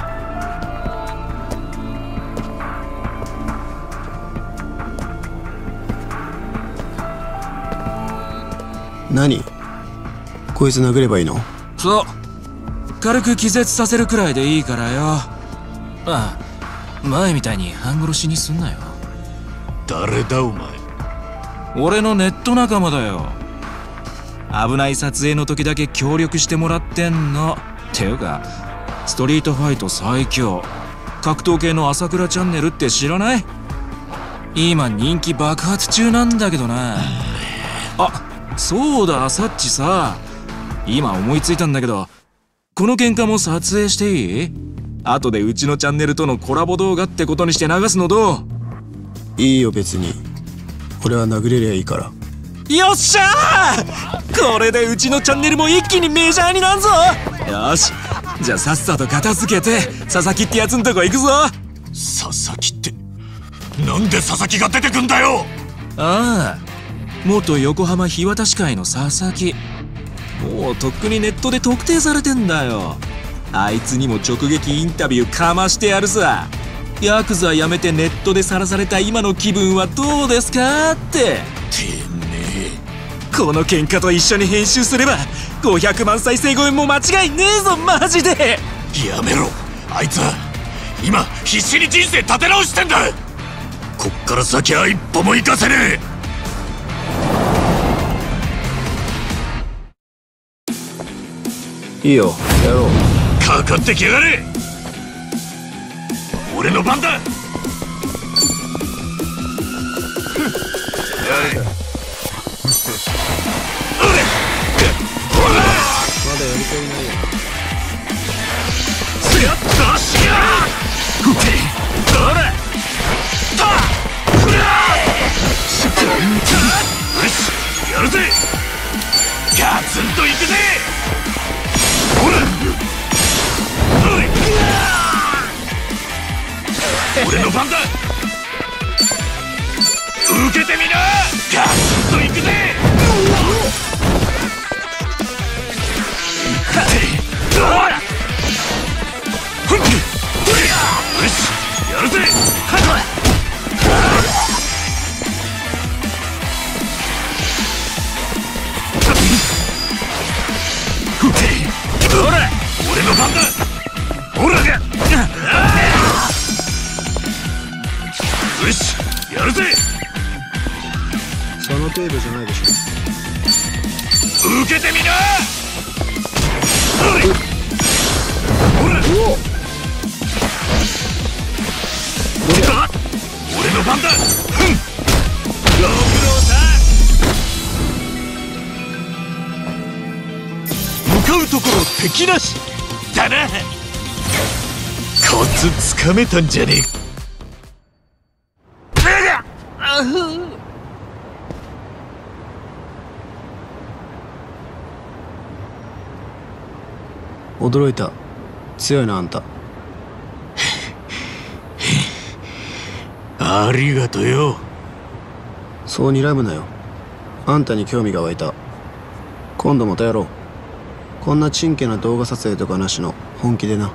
Speaker 12: 何？こいつ殴ればいいの？
Speaker 2: そう、軽く気絶させるくらいでいいからよ。ああ、前みたいに半殺しにすんなよ。
Speaker 3: 誰だお前。
Speaker 2: 俺のネット仲間だよ。危ない撮影の時だけ協力してもらってんの。ていうか、ストリートファイト最強格闘系の朝倉チャンネルって知らない？今人気爆発中なんだけどな。あ、そうだ、サッチさ、今思いついたんだけど、この喧嘩も撮影していい？後でうちのチャンネルとのコラボ動画ってことにして流すのどう？
Speaker 12: いいよ別に。俺は殴れりゃいいから。
Speaker 2: よっしゃー！これでうちのチャンネルも一気にメジャーになんぞ。よし、
Speaker 3: じゃあさっさと片付けて佐々木ってやつんとこ行くぞ。佐々木ってなんで佐々木が出てくんだよ。ああ、元横浜日渡市会の佐々木。もうとっくにネットで特定されてんだよ。あいつにも直撃インタビューかましてやるさ。ヤクザ辞めてネットでさらされた今の気分はどうですかって。てめえ、この喧嘩と一緒に編集すればごひゃくまん再生超えも間違いねえぞマジで。やめろ、あいつは今必死に人生立て直してんだ。こっから先は一歩も行かせね
Speaker 12: え。いいよ、やろう。
Speaker 3: かかってきやがれ。俺の番だ。
Speaker 12: まだやりたいないよ。
Speaker 3: つやっとしやふけほらたふらよしやるぜ。ガツンといくぜ。ほらおい俺の番だ。受けてみな。ガツンといくぜ。ほらよしやるぜ。ほら俺の番だ。ほらがよしやるぜ。
Speaker 12: その程度じゃないでし
Speaker 3: ょ。受けてみな。ほら俺の番だ。ふんご苦労さ。向かうところ敵なしだな。コツつかめたんじゃねえ。
Speaker 12: 驚いた。強いなあんた。
Speaker 3: ありがとよ。
Speaker 12: そう睨むなよ。あんたに興味が湧いた。今度またやろう。こんなちんけな動画撮影とかなしの本気でな。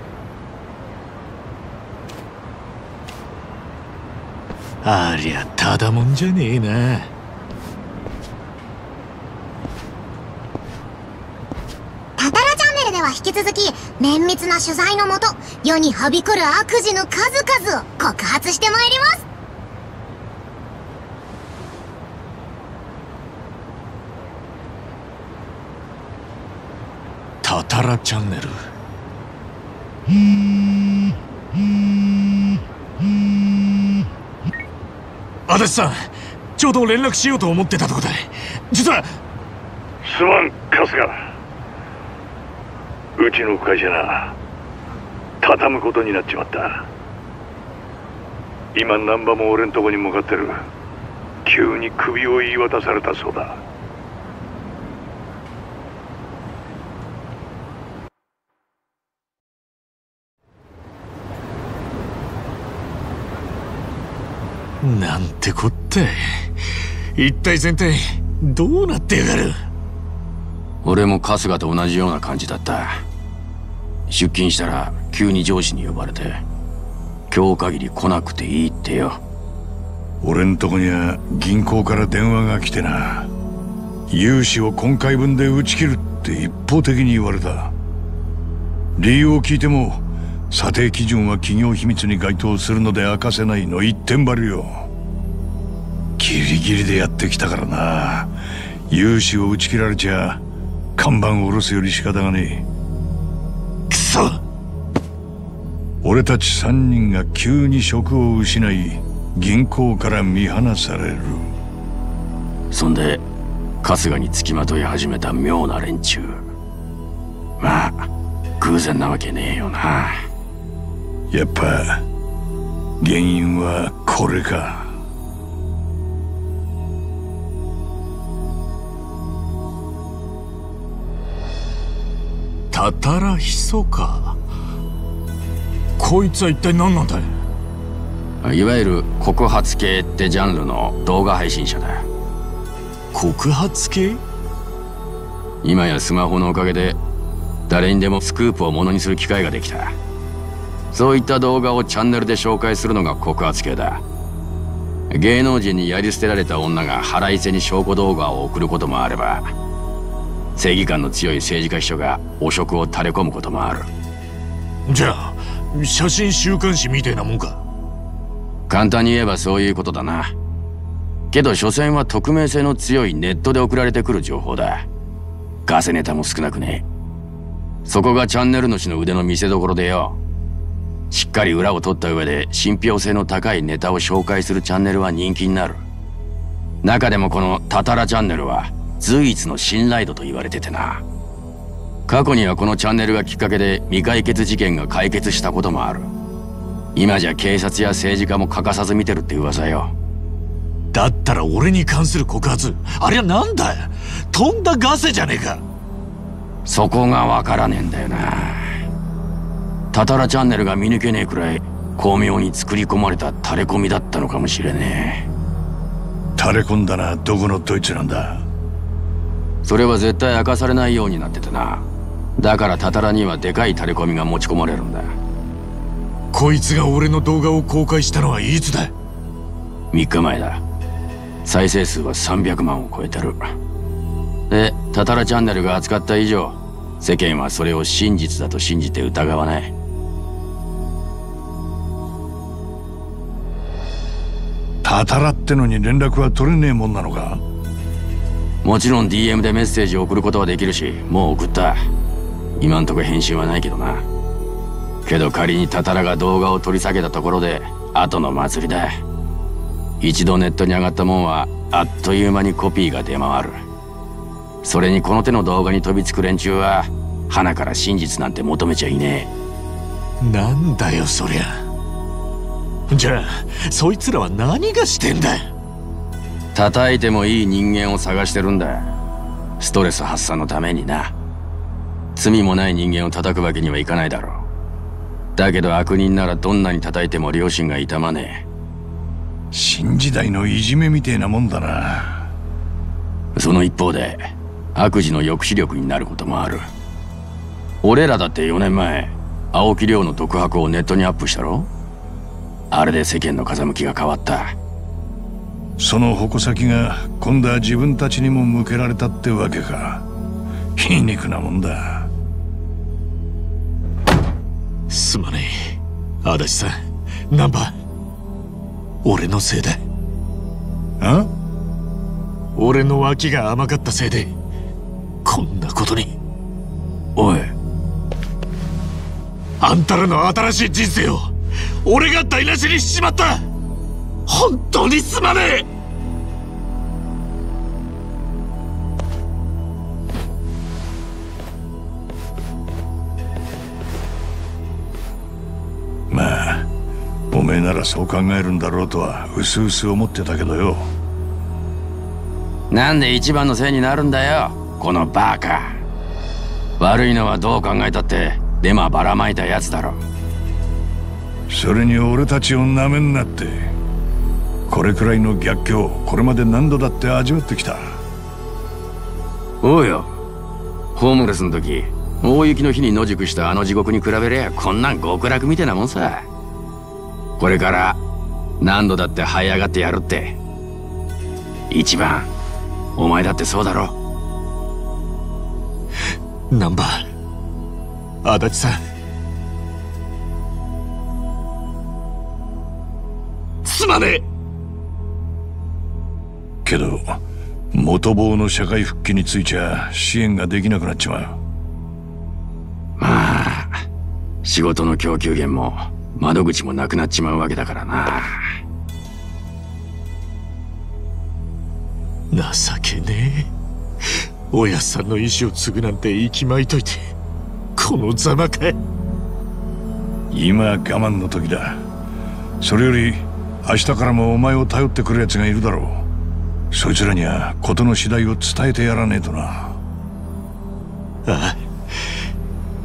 Speaker 3: ありゃただもんじゃねえな。
Speaker 11: タタラチャンネルでは引き続き綿密な取材のもと世にはびこる悪事の数々を告発してまいります。
Speaker 3: タタラチャンネル。足立さん、ちょうど連絡しようと思ってたとこで、実は。
Speaker 1: すまん春日、うちの会社な畳むことになっちまった。今難波も俺んとこに向かってる。急に首を言い渡されたそうだ。
Speaker 3: なんてこった。一体全体どうなってやがる。
Speaker 9: 俺も春日と同じような感じだった。出勤したら急に上司に呼ばれて、今日限り来なくていいってよ。
Speaker 1: 俺んとこには銀行から電話が来てな、融資を今回分で打ち切るって一方的に言われた。理由を聞いても査定基準は企業秘密に該当するので明かせないの一点張りよ。ギリギリでやってきたからな。融資を打ち切られちゃ看板を下ろすより仕方がねえ。くそ！俺たち三人が急に職を失い銀行から見放される。
Speaker 9: そんで春日につきまとい始めた妙な連中。まあ偶然なわけねえよな。
Speaker 1: やっぱ原因はこれか。
Speaker 3: たたらひそか。こいつは一体何なんだい。
Speaker 9: いわゆる告発系ってジャンルの動画配信者だ。
Speaker 3: 告発系？
Speaker 9: 今やスマホのおかげで誰にでもスクープをものにする機会ができた。そういった動画をチャンネルで紹介するのが告発系だ。芸能人にやり捨てられた女が腹いせに証拠動画を送ることもあれば、正義感の強い政治家秘書が汚職を垂れ込むこともある。
Speaker 3: じゃあ写真週刊誌みたいなもんか。
Speaker 9: 簡単に言えばそういうことだな。けど所詮は匿名性の強いネットで送られてくる情報だ。ガセネタも少なくねえ。そこがチャンネル主の腕の見せ所でよ。しっかり裏を取った上で信憑性の高いネタを紹介するチャンネルは人気になる。中でもこのタタラチャンネルは随一の信頼度と言われててな。過去にはこのチャンネルがきっかけで未解決事件が解決したこともある。今じゃ警察や政治家も欠かさず見てるって噂よ。
Speaker 3: だったら俺に関する告発、あれはなんだよ。とんだガセじゃねえか。
Speaker 9: そこがわからねえんだよな。タタラチャンネルが見抜けねえくらい巧妙に作り込まれたタレコミだったのかもしれね
Speaker 1: え。タレ込んだな。どこのどいつなんだ。
Speaker 9: それは絶対明かされないようになっててな。だからタタラにはでかいタレコミが持ち込まれるんだ。
Speaker 3: こいつが俺の動画を公開したのはいつだ？
Speaker 9: みっかまえだ。再生数はさんびゃくまんを超えてる。で、タタラチャンネルが扱った以上、世間はそれを真実だと信じて疑わない。
Speaker 1: タタラってのに連絡は取れねえもんなのか？
Speaker 9: もちろん ディーエム でメッセージを送ることはできるし、もう送った。今んとこ返信はないけどな。けど仮にタタラが動画を取り下げたところで後の祭りだ。一度ネットに上がったもんはあっという間にコピーが出回る。それにこの手の動画に飛びつく連中は鼻から真実なんて求めちゃいね
Speaker 3: え。なんだよそりゃ。じゃあそいつらは何がしてんだ。
Speaker 9: 叩いてもいい人間を探してるんだ。ストレス発散のためにな。罪もない人間を叩くわけにはいかないだろう。だけど悪人ならどんなに叩いても良心が痛まねえ。
Speaker 1: 新時代のいじめみてえなもんだな。
Speaker 9: その一方で悪事の抑止力になることもある。俺らだってよねんまえ青木亮の独白をネットにアップしたろ。あれで世間の風向きが変わった。
Speaker 1: その矛先が今度は自分たちにも向けられたってわけか。皮肉なもんだ。
Speaker 3: すまねえ足立さん。ナンバー俺のせいだ。
Speaker 1: あ？
Speaker 3: 俺の脇が甘かったせいでこんなことに。
Speaker 9: おい、
Speaker 3: あんたらの新しい人生を俺が台無しにしちまった。本当にすまねえ。
Speaker 1: まあおめえならそう考えるんだろうとはうすうす思ってたけどよ。
Speaker 9: なんで一番のせいになるんだよこのバカ。悪いのはどう考えたってデマばらまいたやつだろ。
Speaker 1: それに俺たちをなめんなって。これくらいの逆境これまで何度だって味わってきた。
Speaker 9: おうよ、ホームレスの時大雪の日に野宿したあの地獄に比べりゃこんなん極楽みたいなもんさ。これから何度だって這い上がってやるって。一番お前だってそうだろ。
Speaker 3: ナンバー足立さん、すまねえ。
Speaker 1: けど元棒の社会復帰についちゃ支援ができなくなっちまう。
Speaker 9: まあ仕事の供給源も窓口もなくなっちまうわけだからな。
Speaker 3: 情けねえ。おやっさんの意志を継ぐなんて息巻いといてこのざまかい。
Speaker 1: 今我慢の時だ。それより明日からもお前を頼ってくるやつがいるだろう。そいつらには事の次第を伝えてやらねえとな。
Speaker 3: ああ、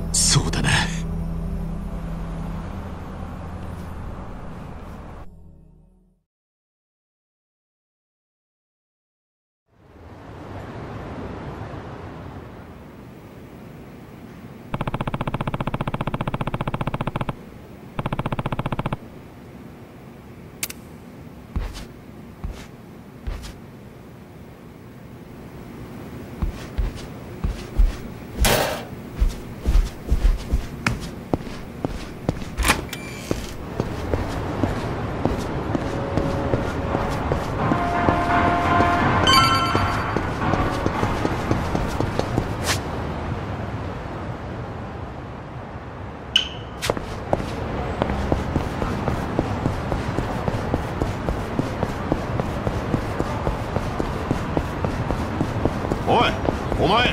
Speaker 3: 前。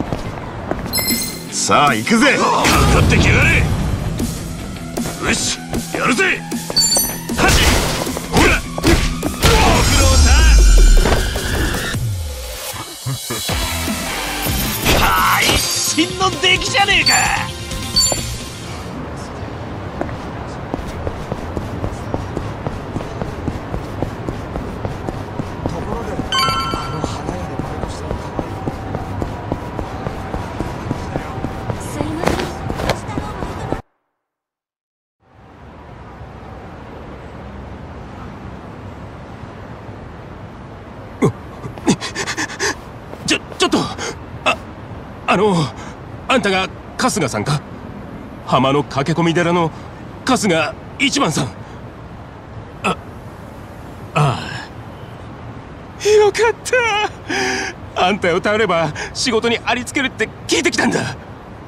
Speaker 3: さあ行くぜ。かかってきやがれ。よしやるぜ。はしほらご苦労さん。はーい真の出来じゃねえか。
Speaker 13: ちょ、ちょっとあ、あのあんたが春日さんか。浜の駆け込み寺の春日一番さん。あ、ああよかった。あんたを頼れば仕事にありつけるって聞いてきたんだ。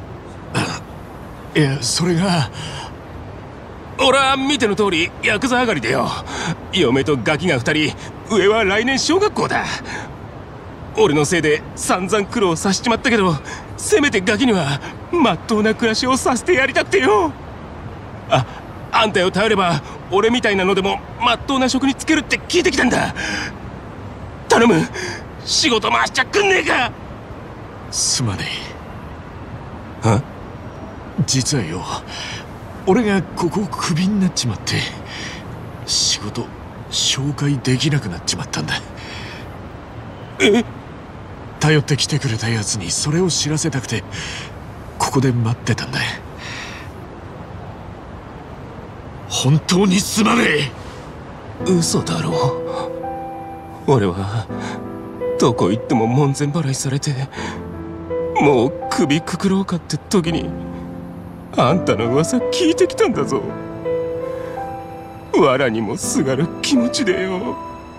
Speaker 3: いやそれが
Speaker 13: 俺は見ての通りヤクザ上がりでよ。嫁とガキが二人、上は来年小学校だ。俺のせいで散々苦労させちまったけど、せめてガキにはまっとうな暮らしをさせてやりたくてよ。あ、あんたを頼れば俺みたいなのでもまっとうな職に就けるって聞いてきたんだ。頼む、仕事回しちゃくんねえか。
Speaker 3: すまね
Speaker 13: え。は？
Speaker 3: 実はよ、俺がここをクビになっちまって仕事紹介できなくなっちまったんだ。
Speaker 13: え？
Speaker 3: 頼ってきてくれたやつにそれを知らせたくてここで待ってたんだ。本当にすまね
Speaker 13: え。嘘だろ。俺はどこ行っても門前払いされて、もう首くくろうかって時にあんたの噂聞いてきたんだぞ。藁にもすがる気持ちでよ。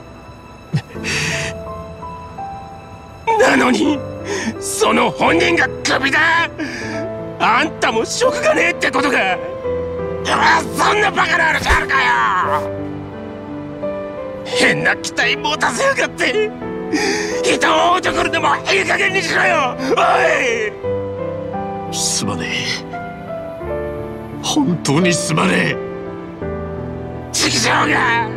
Speaker 13: なのにその本人がクビだ。あんたも職がねえってことか。そんなバカな話あるかよ。変な期待持たせやがって。人を追うところでもいい加減にしろよ。おい、
Speaker 3: すまねえ。本当にすまねえ。
Speaker 13: 畜生が。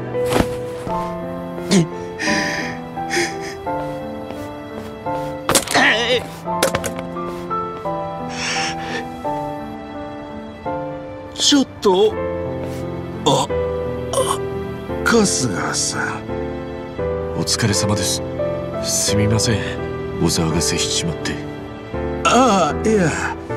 Speaker 2: ちょっと、あ、あ、春日さん。
Speaker 3: お疲れ様です。すみません、お騒がせしちまって。
Speaker 2: ああ、いや。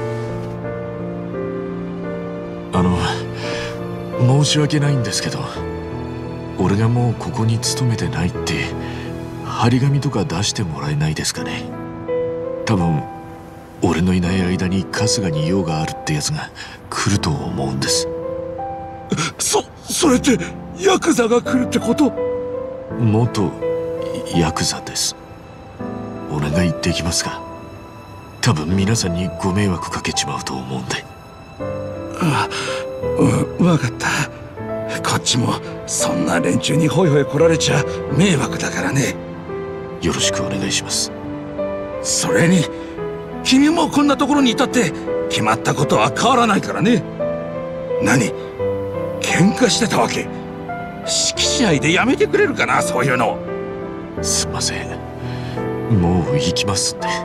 Speaker 3: あの、申し訳ないんですけど、俺がもうここに勤めてないって張り紙とか出してもらえないですかね。多分俺のいない間に春日に用があるってやつが来ると思うんです。
Speaker 2: そ、それってヤクザが来るってこと？
Speaker 3: 元ヤクザです。お願いできますか？多分皆さんにご迷惑かけちまうと思うんで。
Speaker 2: ああ、う、分かった。こっちもそんな連中にホイホイ来られちゃ迷惑だからね。
Speaker 3: よろしくお願いします。
Speaker 2: それに君もこんなところにいたって決まったことは変わらないからね。何？喧嘩してたわけ？式試合でやめてくれるかな、そういうの。
Speaker 3: すんません、もう行きますんで。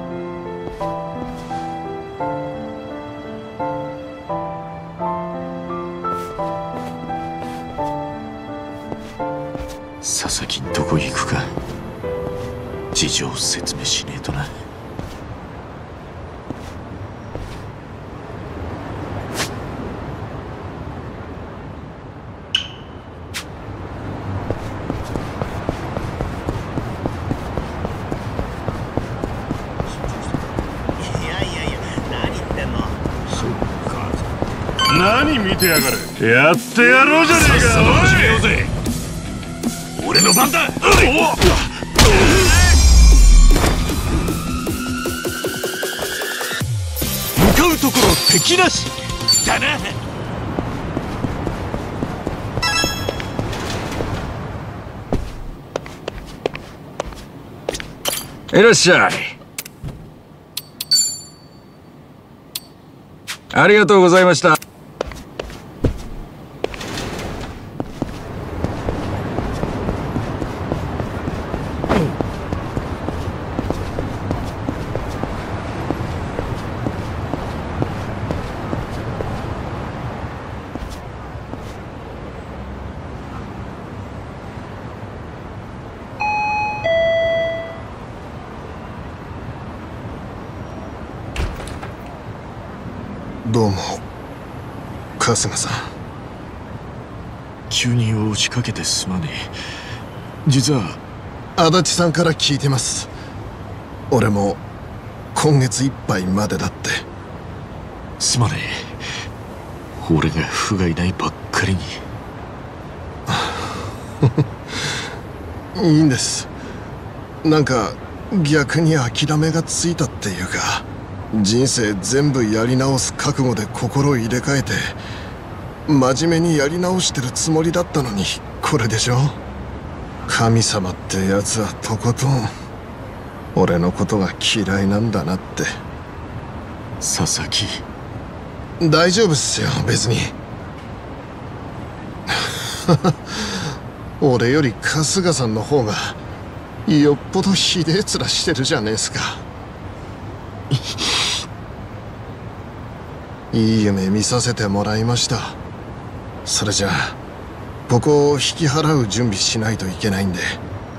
Speaker 3: 佐々木んとこ行くか。事情説明しねえとな。
Speaker 1: 何見てやがる。やってやろうじゃねえか。
Speaker 3: さっさと始めようぜ。俺の番だ。向かうところ敵なしだな。
Speaker 2: いらっしゃい。 ありがとうございました。
Speaker 14: どうも春日さん。
Speaker 8: 急に押しかけてすまねえ。実は
Speaker 14: 足立さんから聞いてます。俺も今月いっぱいまでだって。
Speaker 8: すまねえ。俺が不甲斐ないばっかり
Speaker 14: にいいんです。なんか逆に諦めがついたっていうか、人生全部やり直す覚悟で心を入れ替えて真面目にやり直してるつもりだったのに、これでしょ。神様ってやつはとことん俺のことが嫌いなんだなって。
Speaker 8: 佐々木、
Speaker 14: 大丈夫っすよ別に。俺より春日さんの方がよっぽどひでえ面してるじゃねえすか。いい夢見させてもらいました。それじゃあここを引き払う準備しないといけないんで。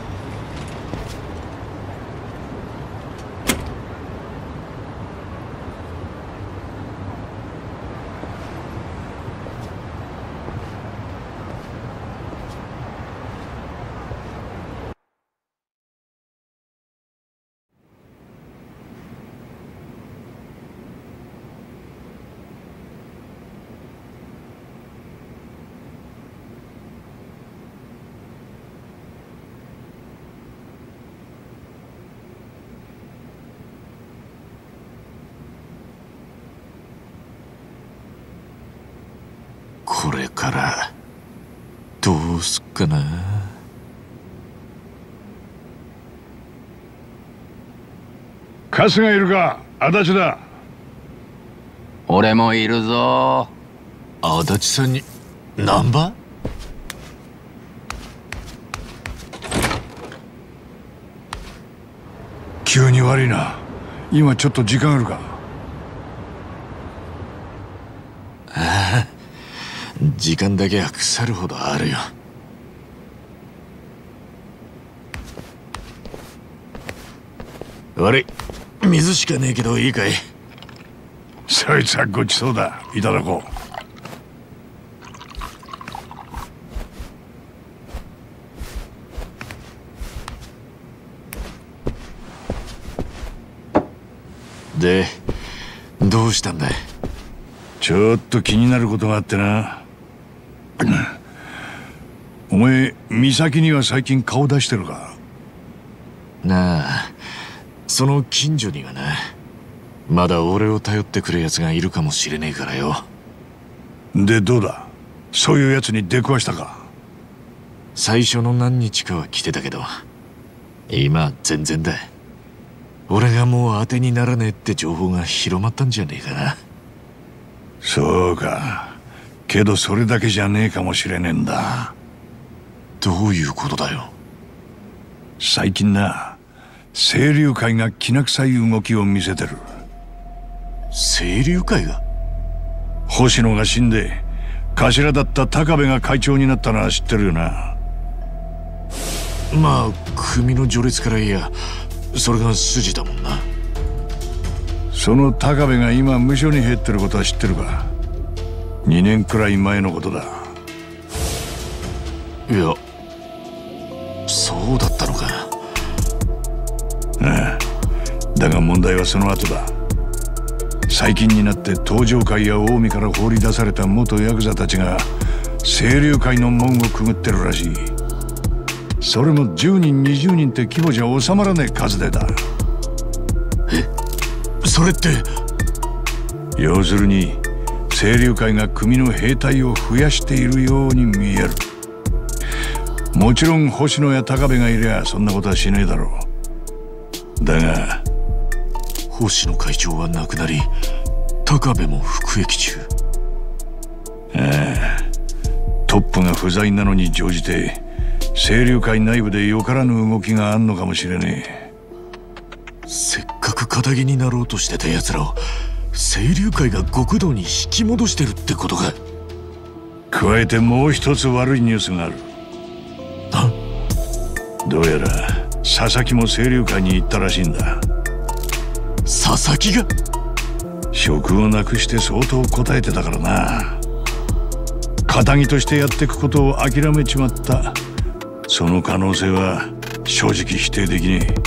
Speaker 8: これからどうすっかな。
Speaker 1: 春日いるか？足立だ。
Speaker 9: 俺もいるぞ。
Speaker 8: 足立さんにナンバー？
Speaker 1: 急に悪いな。今ちょっと時間あるか？
Speaker 8: ああ、時間だけは腐るほどあるよ。悪い、水しかねえけどいいかい？
Speaker 1: そいつはごちそうだ。いただこ
Speaker 8: う。で、どうしたんだい？
Speaker 1: ちょっと気になることがあってな。お前、美咲には最近顔出してるか？
Speaker 8: なあ、その近所にはな、まだ俺を頼ってくるやつがいるかもしれねえからよ。
Speaker 1: で、どうだ？そういうやつに出くわしたか？
Speaker 8: 最初の何日かは来てたけど、今は全然だ。俺がもう当てにならねえって情報が広まったんじゃねえかな。
Speaker 1: そうか。けどそれだけじゃねえかもしれねえんだ。
Speaker 8: どういうことだよ？
Speaker 1: 最近な、清流会がきな臭い動きを見せてる。
Speaker 8: 清流会が？
Speaker 1: 星野が死んで頭だった高部が会長になったのは知ってるよな。
Speaker 8: まあ組の序列からいやそれが筋だもんな。
Speaker 1: その高部が今無所に入ってることは知ってるか？にねんくらい前のことだ。
Speaker 8: いや、そうだったのか。
Speaker 1: ああ、だが問題はその後だ。最近になって東上会や近江から放り出された元ヤクザたちが清流会の門をくぐってるらしい。それもじゅうにんにじゅうにんって規模じゃ収まらねえ数でだ。
Speaker 8: え、それって？
Speaker 1: 要するに清流会が組の兵隊を増やしているように見える。もちろん星野や高部がいりゃそんなことはしねえだろう。だが
Speaker 8: 星野会長は亡くなり、
Speaker 3: 高部も服役中。
Speaker 1: ええ、トップが不在なのに乗じて清流会内部でよからぬ動きがあんのかもしれねえ。
Speaker 3: せっかく堅気になろうとしてた奴らを清流会が極道に引き戻してるってことか。
Speaker 1: 加えてもう一つ悪いニュースがある。どうやら佐々木も清流会に行ったらしいんだ。
Speaker 3: 佐々木が？
Speaker 1: 職をなくして相当答えてたからな。堅気としてやっていくことを諦めちまった。その可能性は正直否定できねえ。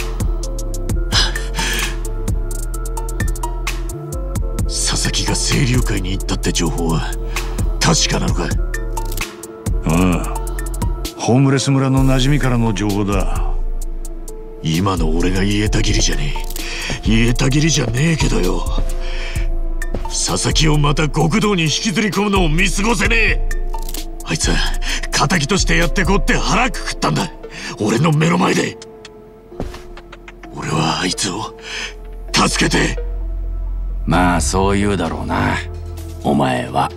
Speaker 3: 佐々木が清流会に行ったって情報は確かなのか？
Speaker 1: ああ、ホームレス村の馴染みからの情報だ。
Speaker 3: 今の俺が言えたぎりじゃねえ言えたぎりじゃねえけどよ、佐々木をまた極道に引きずり込むのを見過ごせねえ。あいつは敵としてやってこうって腹くくったんだ、俺の目の前で。俺はあいつを助けて。
Speaker 9: まあそう言うだろうな、お前は。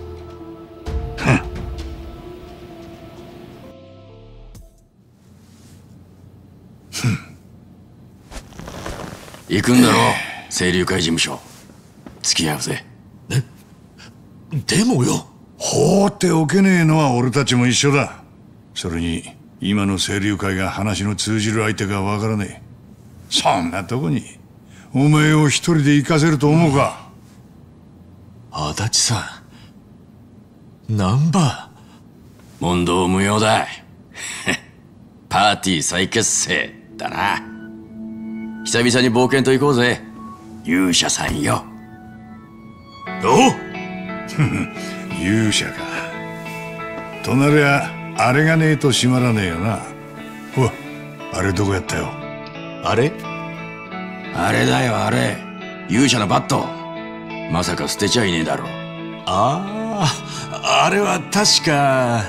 Speaker 9: 行くんだろ清流会事務所。付き合うぜ。
Speaker 3: でもよ、
Speaker 1: 放っておけねえのは俺たちも一緒だ。それに今の清流会が話の通じる相手かわからねえ。そんなとこにお前を一人で行かせると思うか？
Speaker 3: 足立さん、ナンバ
Speaker 9: ー問答無用だ。パーティー再結成だな。久々に冒険と行こうぜ、勇者さんよ。
Speaker 3: おう
Speaker 1: 勇者か。となりゃあれがねえと閉まらねえよな。お、あれどこやったよ。
Speaker 3: あれ
Speaker 9: あれだよ、あれ。勇者のバット。まさか捨てちゃいねえだろ。
Speaker 3: ああ、あれは確か。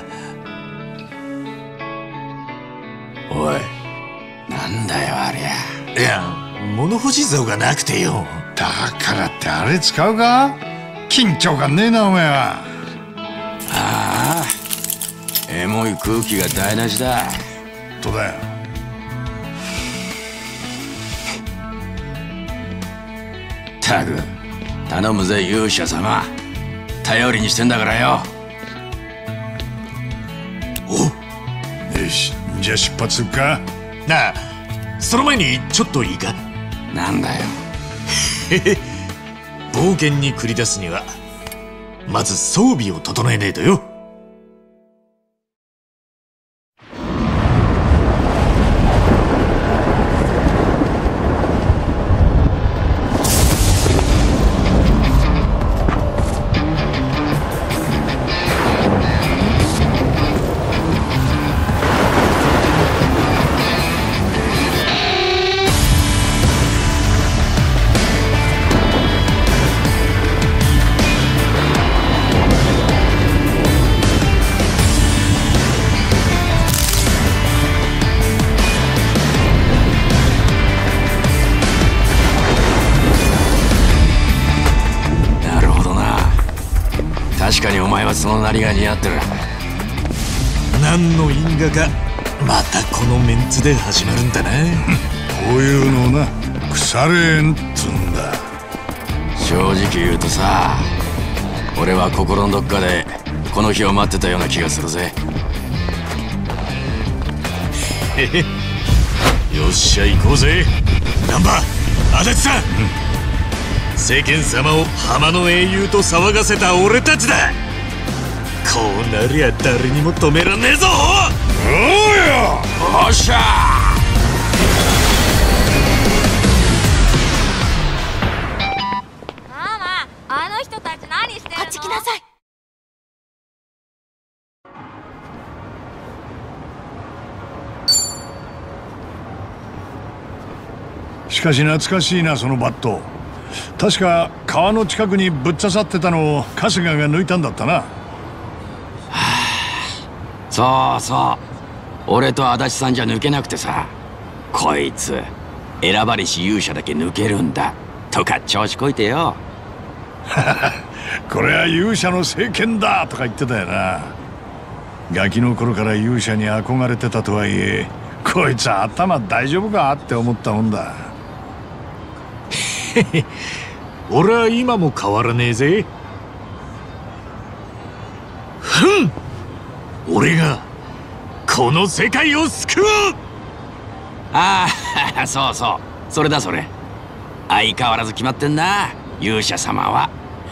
Speaker 9: おい、なんだよありゃ。
Speaker 3: いや、物干し像がなくてよ。
Speaker 1: だからってあれ使うか？緊張感ねえなお前は。
Speaker 9: ああ、エモい空気が台無しだ。
Speaker 1: とだよ。
Speaker 9: たく頼むぜ勇者様、頼りにしてんだからよ。
Speaker 1: お、よし、じゃあ出発すっか。
Speaker 3: なあ、その前にちょっといいか？
Speaker 9: なんだよ。
Speaker 3: 冒険に繰り出すにはまず装備を整えねえとよ。
Speaker 9: 確かにお前はそのなりが似合ってる。
Speaker 3: 何の因果かまたこのメンツで始まるんだな。
Speaker 1: こういうのをな、腐れんっつんだ。
Speaker 9: 正直言うとさ、俺は心のどっかでこの日を待ってたような気がするぜ。
Speaker 3: よっしゃ行こうぜ。ナンバー足立さん、世間様を浜の英雄と騒がせた俺たちだ。こうなりゃ誰にも止めらんねえぞ。
Speaker 1: おうよ、
Speaker 9: おっしゃ
Speaker 6: ママ、あの人たち何してるの？こっち来なさい。
Speaker 1: しかし懐かしいな、そのバット。確か川の近くにぶっ刺さってたのを春日が抜いたんだったな。は
Speaker 9: あ、そうそう、俺と足立さんじゃ抜けなくてさ、こいつ選ばれし勇者だけ抜けるんだとか調子こいてよ。
Speaker 1: これは勇者の聖剣だとか言ってたよな。ガキの頃から勇者に憧れてたとはいえ、こいつ頭大丈夫かって思ったもんだ。
Speaker 3: 俺は今も変わらねえぜ。ふん、俺がこの世界を救う。
Speaker 9: ああそうそう、それだそれ。相変わらず決まってんな、勇者様は。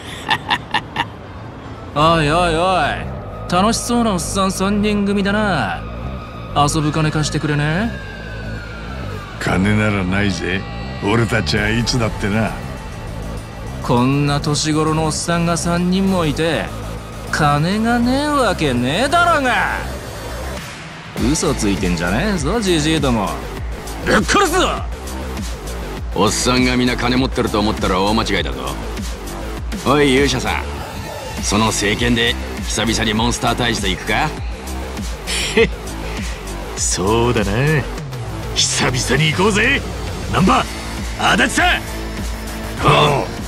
Speaker 2: おいおいおい、楽しそうなおっさんさんにん組だな。遊ぶ金貸してくれね。
Speaker 1: 金ならないぜ、俺たちはいつだってな。
Speaker 2: こんな年頃のおっさんがさんにんもいて金がねえわけねえだろうが。嘘ついてんじゃねえぞジジイども。ぶっ殺すぞ。
Speaker 9: おっさんがみんな金持ってると思ったら大間違いだぞ。おい勇者さん、その聖剣で久々にモンスター退治と行くか。
Speaker 3: へっ、そうだな、久々に行こうぜ。難波、足立さん。
Speaker 1: おう、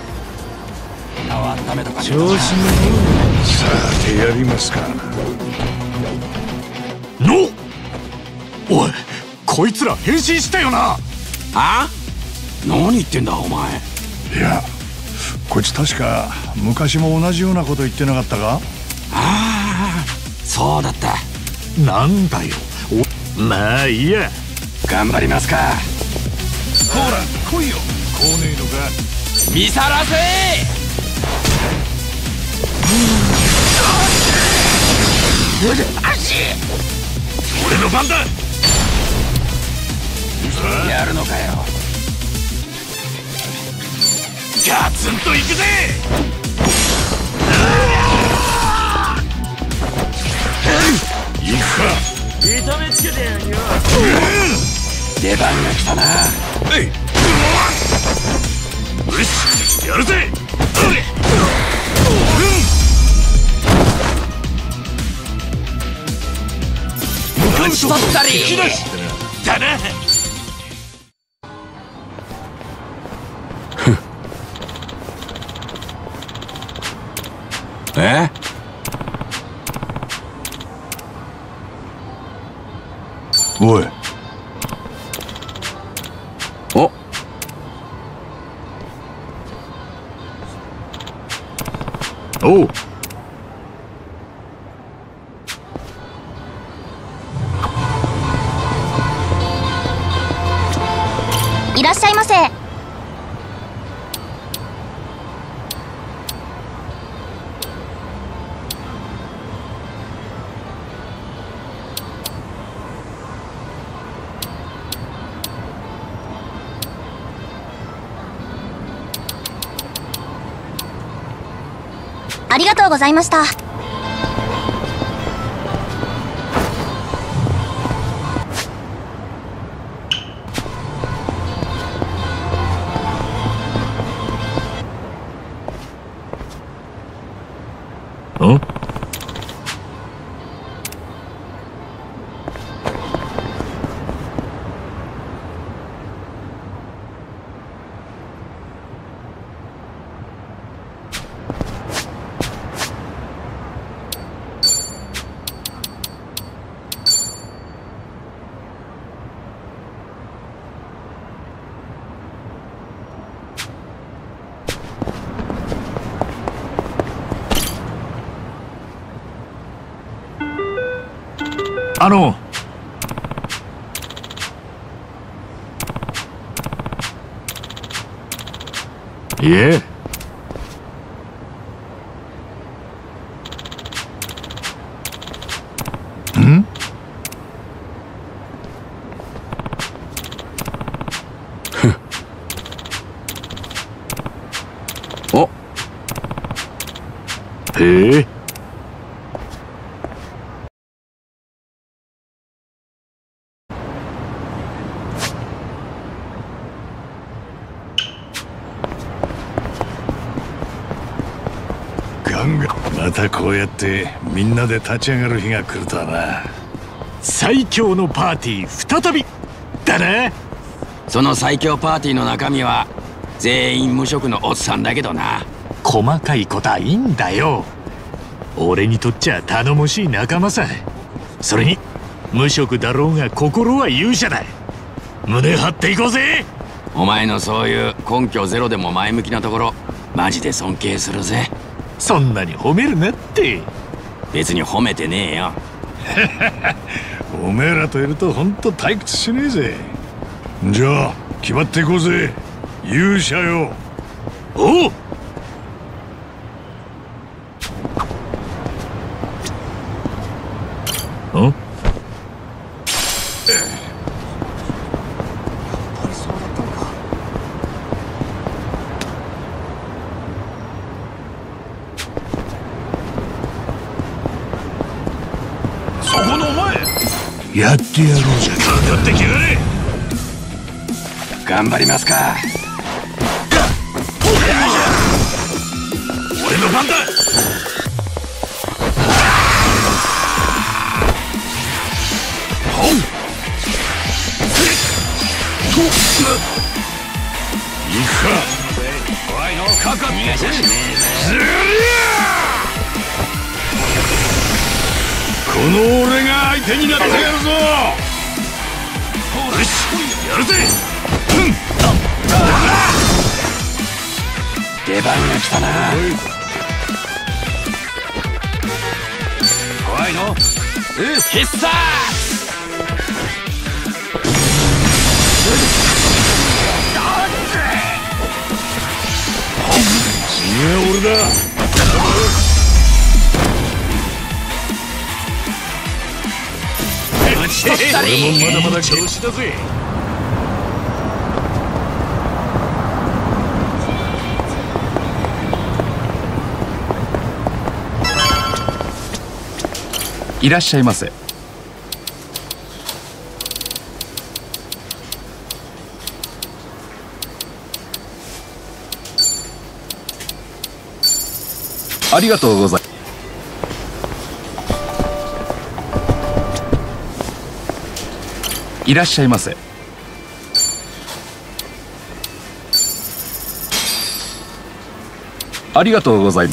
Speaker 3: 調子に乗る。
Speaker 1: さてやりますか。
Speaker 3: のおい、こいつら変身したよな。
Speaker 9: はあ、何言ってんだお前。
Speaker 1: いや、こいつ確か昔も同じようなこと言ってなかったか。
Speaker 9: ああ、そうだった。
Speaker 3: なんだよ、まあいいや、
Speaker 9: 頑張りますか。
Speaker 1: ほら来いよ、来ねえのか。
Speaker 9: 見さらせ。
Speaker 3: 俺の番だ。
Speaker 9: やるのかよ。
Speaker 3: ガツンといくぜ。
Speaker 1: いくか。
Speaker 3: 痛めつけてやるよ。
Speaker 9: 出番が来たな。
Speaker 3: よし、やるぜ。
Speaker 9: 打ち取ったり
Speaker 3: だな。
Speaker 9: え？
Speaker 1: おい。
Speaker 9: お。
Speaker 3: おう。
Speaker 11: いらっしゃいませ。ありがとうございました。
Speaker 3: ん？あのいえ、ん？
Speaker 9: お、
Speaker 3: へえ。
Speaker 1: またこうやってみんなで立ち上がる日が来るとはな。
Speaker 3: 最強のパーティー再びだな。
Speaker 9: その最強パーティーの中身は全員無職のおっさんだけどな。
Speaker 3: 細かいことはいいんだよ。俺にとっちゃ頼もしい仲間さ。それに無職だろうが心は勇者だ。胸張っていこうぜ。
Speaker 9: お前のそういう根拠ゼロでも前向きなところマジで尊敬するぜ。
Speaker 3: そんなに褒めるなって。
Speaker 9: 別に褒めてねえよ。
Speaker 1: おめえらといるとほんと退屈しねえぜ。じゃあ決まっていこうぜ勇者よ。
Speaker 3: おう。ん？
Speaker 1: そこのお前やってやろうじゃ。
Speaker 3: かかってきやがれ。
Speaker 9: 頑張りますか。
Speaker 3: 俺の番だ。ほう。と。いくか。怖いのかかってずりゃ。この俺が相手になってやるぞ。よし、やるぜ。うん。
Speaker 9: 出番が来たな。
Speaker 3: 怖いの？
Speaker 9: 必殺！
Speaker 1: 次は俺だ。
Speaker 3: 俺もまだまだ調子だぜ。
Speaker 2: いらっしゃいませ。ありがとうございます。いらっしゃいませ。ありがとうございます。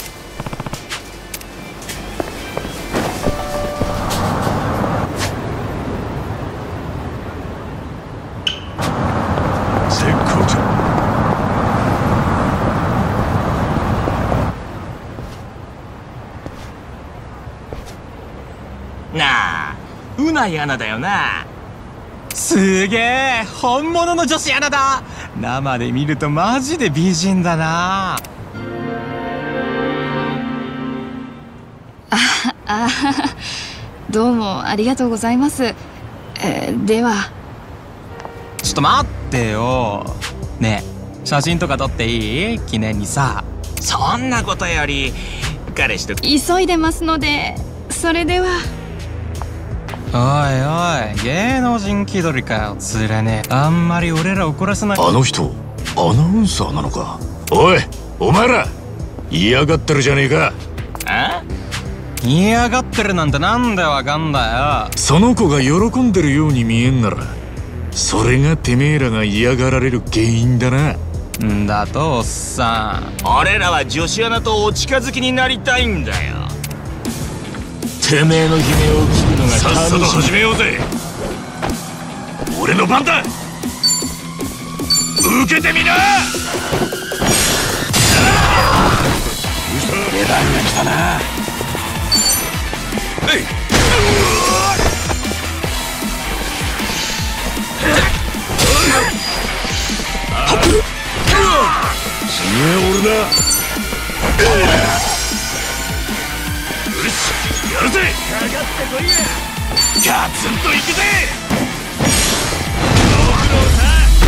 Speaker 1: 絶好調。
Speaker 7: なあ、うないアナだよな。すげえ、本物の女子アナだ。生で見るとマジで美人だな。
Speaker 15: ああ、どうもありがとうございます。えー、では
Speaker 7: ちょっと待ってよ。ねえ、写真とか撮っていい？記念にさ。そんなことより彼氏と
Speaker 15: 急いでますので。それでは。
Speaker 7: おいおい、芸能人気取りかよ。つれねえ。あんまり俺ら怒らせない。
Speaker 3: あの人アナウンサーなのか。おいお前ら嫌がってるじゃねえか。
Speaker 7: あ？嫌がってるなんてなんでわかんだよ。
Speaker 3: その子が喜んでるように見えんならそれがてめえらが嫌がられる原因だな。
Speaker 7: んだとおっさん。俺らは女子アナとお近づきになりたいんだよ。てめえの悲鳴を聞くのが
Speaker 3: さっさと始めようぜ。俺の番だ。受けてみな。
Speaker 9: 出番が来たな。
Speaker 3: えい。次は俺だ。よし、やるぜ。かかってこいや。ガツンといくぜ。ご苦労さ。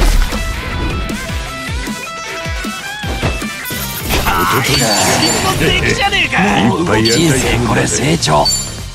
Speaker 9: おととい
Speaker 7: 持っていくじゃねえか。
Speaker 9: もう人生これ成長。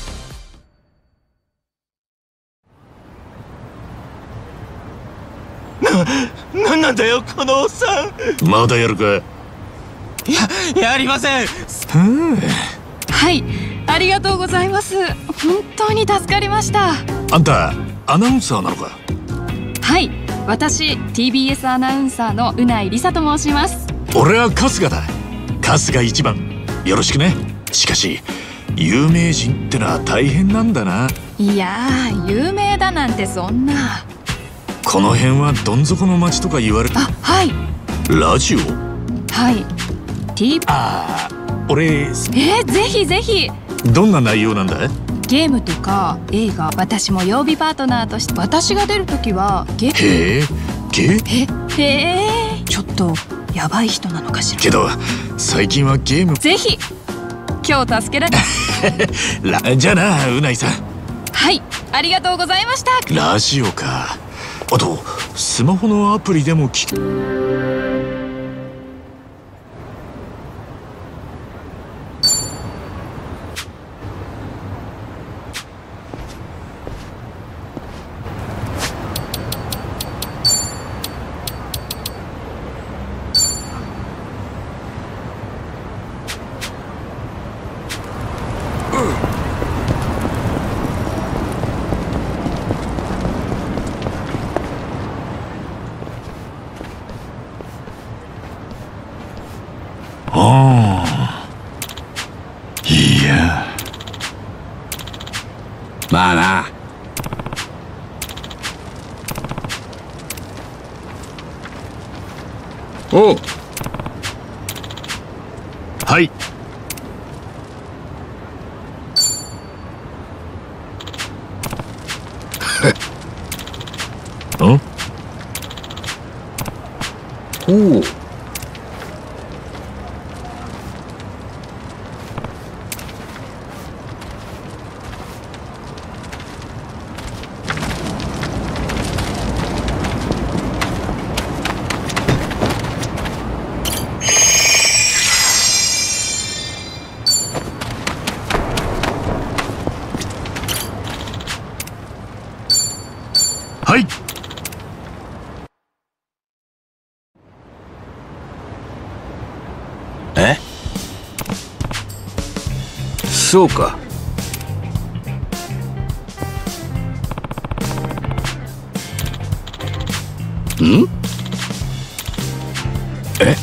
Speaker 7: な、なんなんだよこのおっさ
Speaker 3: ん。まだやるか。
Speaker 7: や、やりません。
Speaker 15: はい、ありがとうございます。本当に助かりました。
Speaker 3: あんたアナウンサーなのか。
Speaker 15: はい、私 ティービーエス アナウンサーのうないりさと申します。
Speaker 3: 俺は春日だ。 春日一番よろしくね。しかし有名人ってのは大変なんだな。
Speaker 15: いやー、有名だなんてそんな。
Speaker 3: この辺はどん底の町とか言われて。
Speaker 15: あ、はい。
Speaker 3: ラジオ。
Speaker 15: はい。T。
Speaker 3: ああ、俺。え
Speaker 15: ー、ぜひぜひ。
Speaker 3: どんな内容なんだ？
Speaker 15: ゲームとか映画。私も曜日パートナーとして。私が出るときはゲ。
Speaker 3: へえ。ゲ。
Speaker 15: へへえ。ちょっとやばい人なのかしら。
Speaker 3: けど最近はゲーム。
Speaker 15: ぜひ。今日助けら
Speaker 3: れ。じゃあな、うないさん。
Speaker 15: はい、ありがとうございました。
Speaker 3: ラジオか。あとスマホのアプリでも聞く。
Speaker 1: ああ、いや、
Speaker 9: まあな。
Speaker 3: おう。はい。ん？おう。はい。
Speaker 9: え？
Speaker 2: そうか。
Speaker 9: ん？
Speaker 2: え？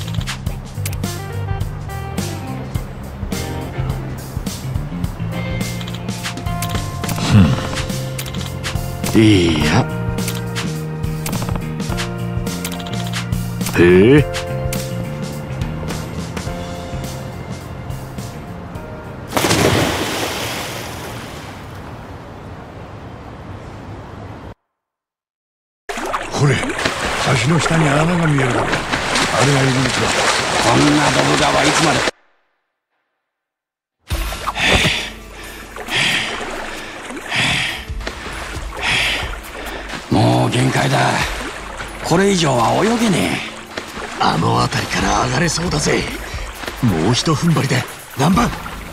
Speaker 3: いや。へえ。
Speaker 1: これ、橋の下に穴が見えるだろう。あれが入り口だ。
Speaker 9: こんなドブ川いつまで。もう限界だ。これ以上は泳げね
Speaker 3: え。あの辺りから上がれそうだぜ。もうひと踏ん張りで何番。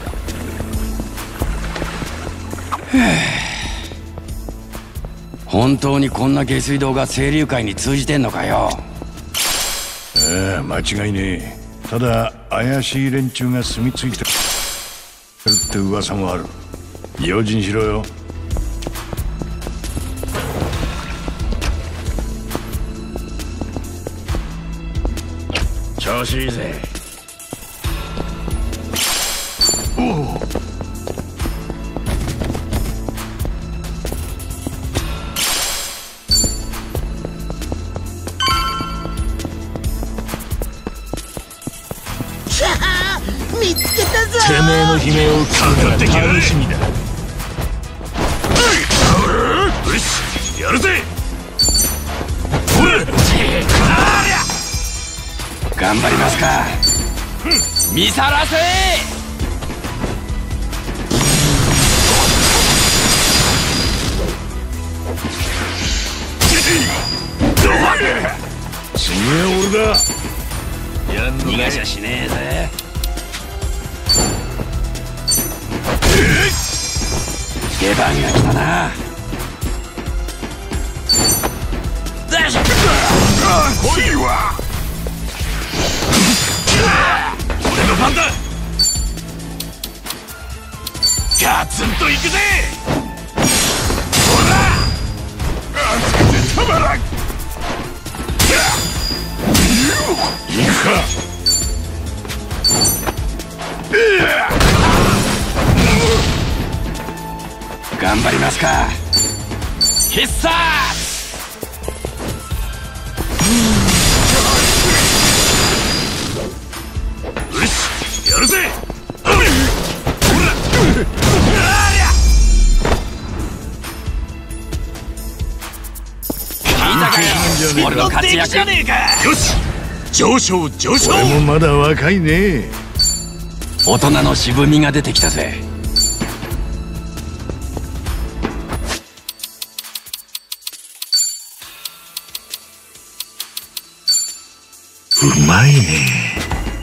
Speaker 9: 本当にこんな下水道が清流会に通じてんのかよ。
Speaker 1: ああ、間違いねえ。ただ怪しい連中が住み着いてるって噂もある。用心しろよ。
Speaker 3: 調子いいぜ。おお。
Speaker 5: 見つけたぞ。
Speaker 3: てめえの悲鳴をかかってきやがれ。楽しみだ。よし、やるぜ。ほれ。
Speaker 9: 頑張りますか。見さらせ。
Speaker 1: 次は俺だ。
Speaker 9: 逃がしゃしねえぜ。出番が来たな。
Speaker 3: 来いわ。俺の番だ。ガツンと行くぜ。ほら。熱くてたまらん。行くか。
Speaker 9: 頑張りますか。必殺。
Speaker 3: よし、やるぜ。
Speaker 9: 俺の活躍。
Speaker 3: よし、上昇上昇。
Speaker 1: 俺もまだ若いね。
Speaker 9: 大人の渋みが出てきたぜ。
Speaker 1: うまいね。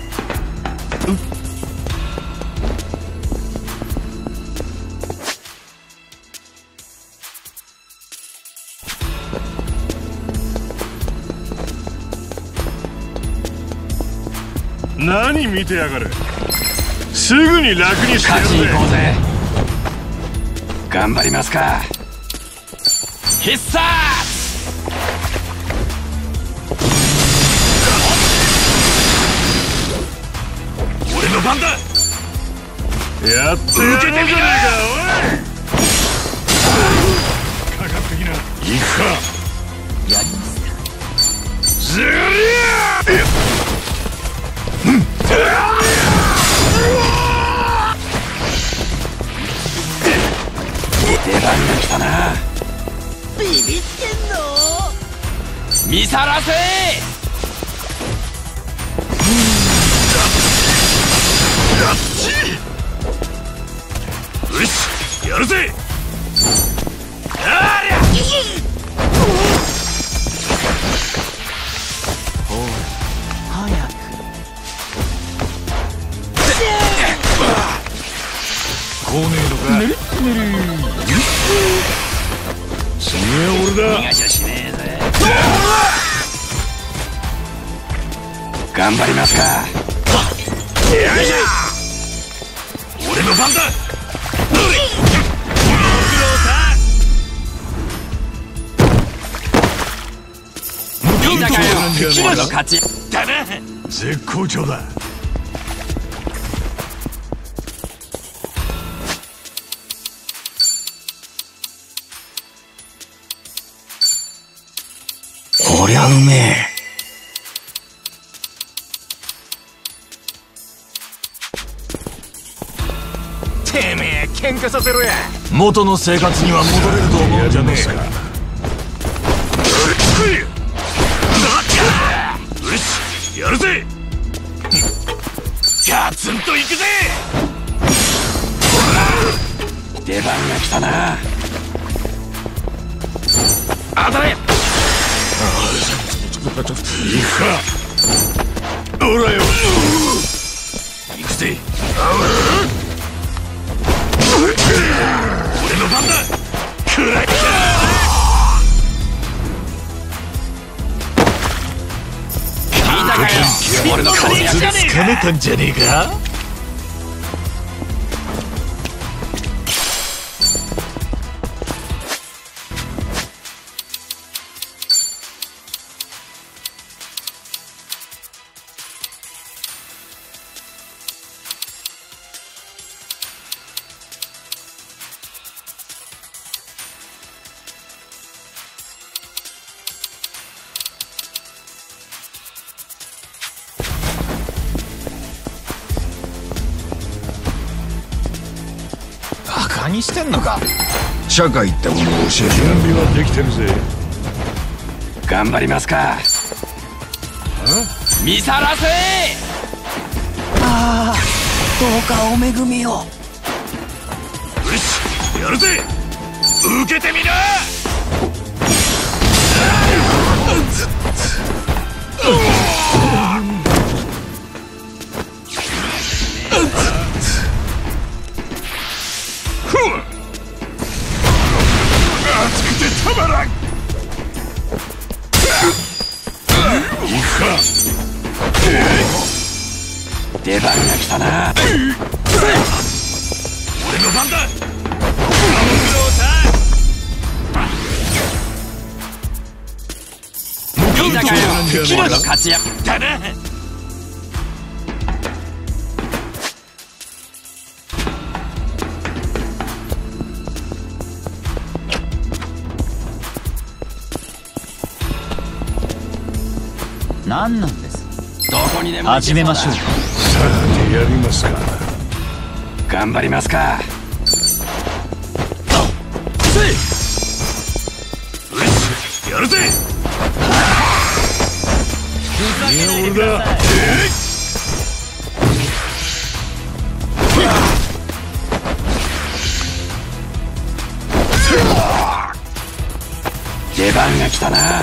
Speaker 1: 何見てやがる。すぐに楽にしてやるぜ。
Speaker 9: 勝ちに行こうぜ。頑張りますか。必殺。
Speaker 3: 俺の番だ。
Speaker 1: やってやるじゃねえか。おい、かかってきな。行くか。
Speaker 3: やりますか。ずりゃー。
Speaker 9: 出番が来たな。
Speaker 5: ビビってんの？
Speaker 9: 見さらせ。
Speaker 3: よし、やるぜ。ありゃ。
Speaker 5: 早く。
Speaker 1: 来ねえのか。ぬるぬる。次は俺だ。
Speaker 9: 逃がしゃしねえぜ。頑張りますか。
Speaker 3: よいしょ。俺の番だ。
Speaker 9: みんなかよ。俺の勝ち
Speaker 3: だな。
Speaker 1: 絶好調だ。
Speaker 3: こりゃうめえ。てめえ喧嘩させろや。元の生活には戻れると思うんじゃねえか。よし、やるぜ。ガツンといくぜ。
Speaker 9: 出番が来たな。
Speaker 3: 当たれ。
Speaker 1: 行くか。ほらよ。
Speaker 3: 行くぜ。俺の番だ。食らいか。
Speaker 9: 聞いたかよ。俺の勝ちじゃねえか。
Speaker 3: つかめたんじゃねえか。
Speaker 7: 何してんのか。
Speaker 3: 社会ってものを教えて。
Speaker 1: 準備はできてるぜ。
Speaker 9: 頑張りますか。見さらせ。
Speaker 5: ああ、どうかお恵みを。よ
Speaker 3: し、やるぜ。受けてみな。熱くてたまらん。行くか。
Speaker 9: 出番が来たな。
Speaker 3: 俺の番だ。
Speaker 9: みんなかよ。俺の勝ちや
Speaker 3: だな。
Speaker 16: 何なんです？
Speaker 9: どこにでも
Speaker 16: 始めましょう。
Speaker 1: さてやりますか。
Speaker 9: 頑張りますか。
Speaker 3: やるぜ。
Speaker 1: 俺だ。
Speaker 9: 出番が来たな。よ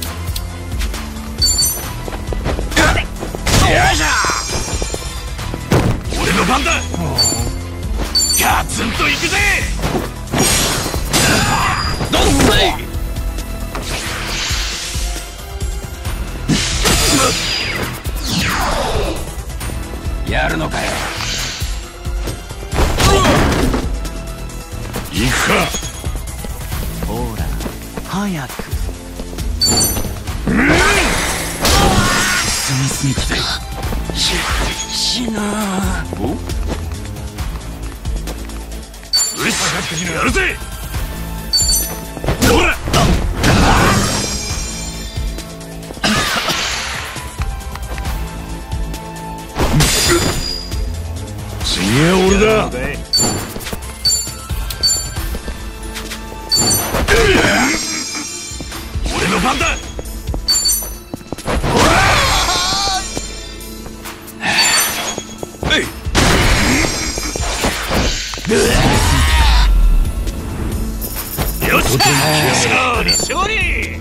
Speaker 3: いしょ。俺の番だ。ガツンと行くぜ。どっせい。
Speaker 9: やるのかよ。
Speaker 1: 行くか。
Speaker 16: ほら早く。
Speaker 3: 進みすぎて
Speaker 9: しなお。
Speaker 3: よしやるぜ。ほら
Speaker 1: 次は俺だ。
Speaker 3: 俺の番だ。えい。よし勝利勝利。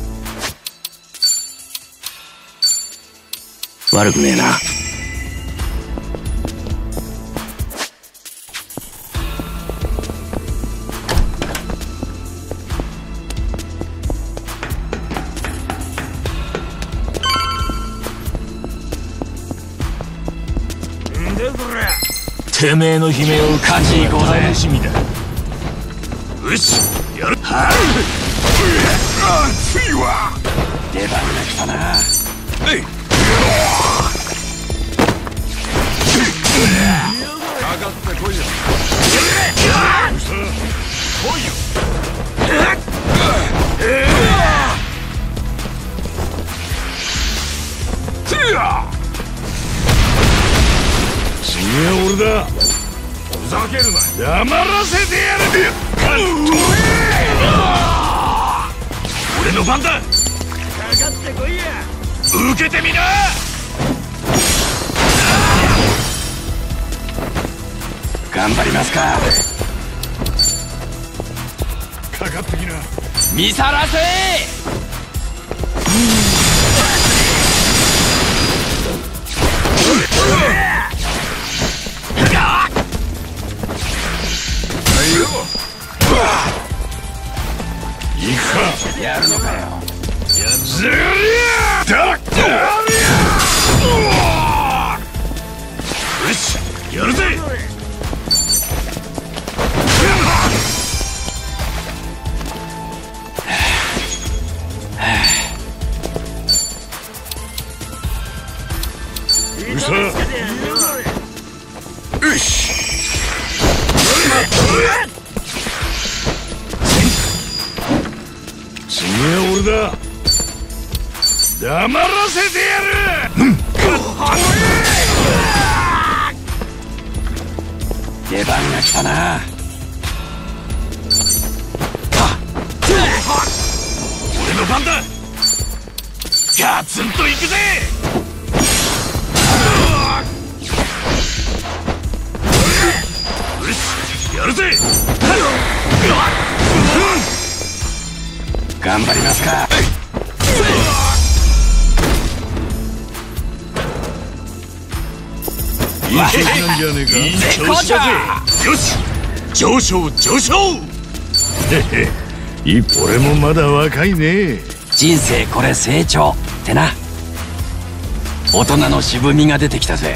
Speaker 9: 悪くねえな。
Speaker 3: てめえの悲鳴を
Speaker 9: 勝ち行こうぜ。
Speaker 3: 楽しみだ。よしやる。はあ熱いわ。
Speaker 9: 出番が来たな。
Speaker 3: えい。かかってこいよ。来いよ。
Speaker 1: 次は俺だ。
Speaker 3: ふざけるな。
Speaker 1: 黙らせてやる。
Speaker 3: 俺の番だ。かかってこいや。受けてみな。
Speaker 9: 頑張りますか。
Speaker 1: かかってきな。
Speaker 9: 見さらせ。
Speaker 1: 行くか。
Speaker 9: やるのかよ。
Speaker 1: ずりゃだ。よ
Speaker 3: しやるぜ。
Speaker 1: うるさ。
Speaker 3: よし。
Speaker 1: 次は俺だ。黙らせてやる。うん、
Speaker 9: 出番が来たな。
Speaker 3: 俺の番だ。ガツンと行くぜ。よしやるぜ。
Speaker 9: 頑張りますか。
Speaker 1: いい調子なんじゃねえか。
Speaker 3: いい調子だぜ。よし上昇上昇。
Speaker 1: へへ、一歩俺もまだ若いね。
Speaker 9: 人生これ成長ってな。大人の渋みが出てきたぜ。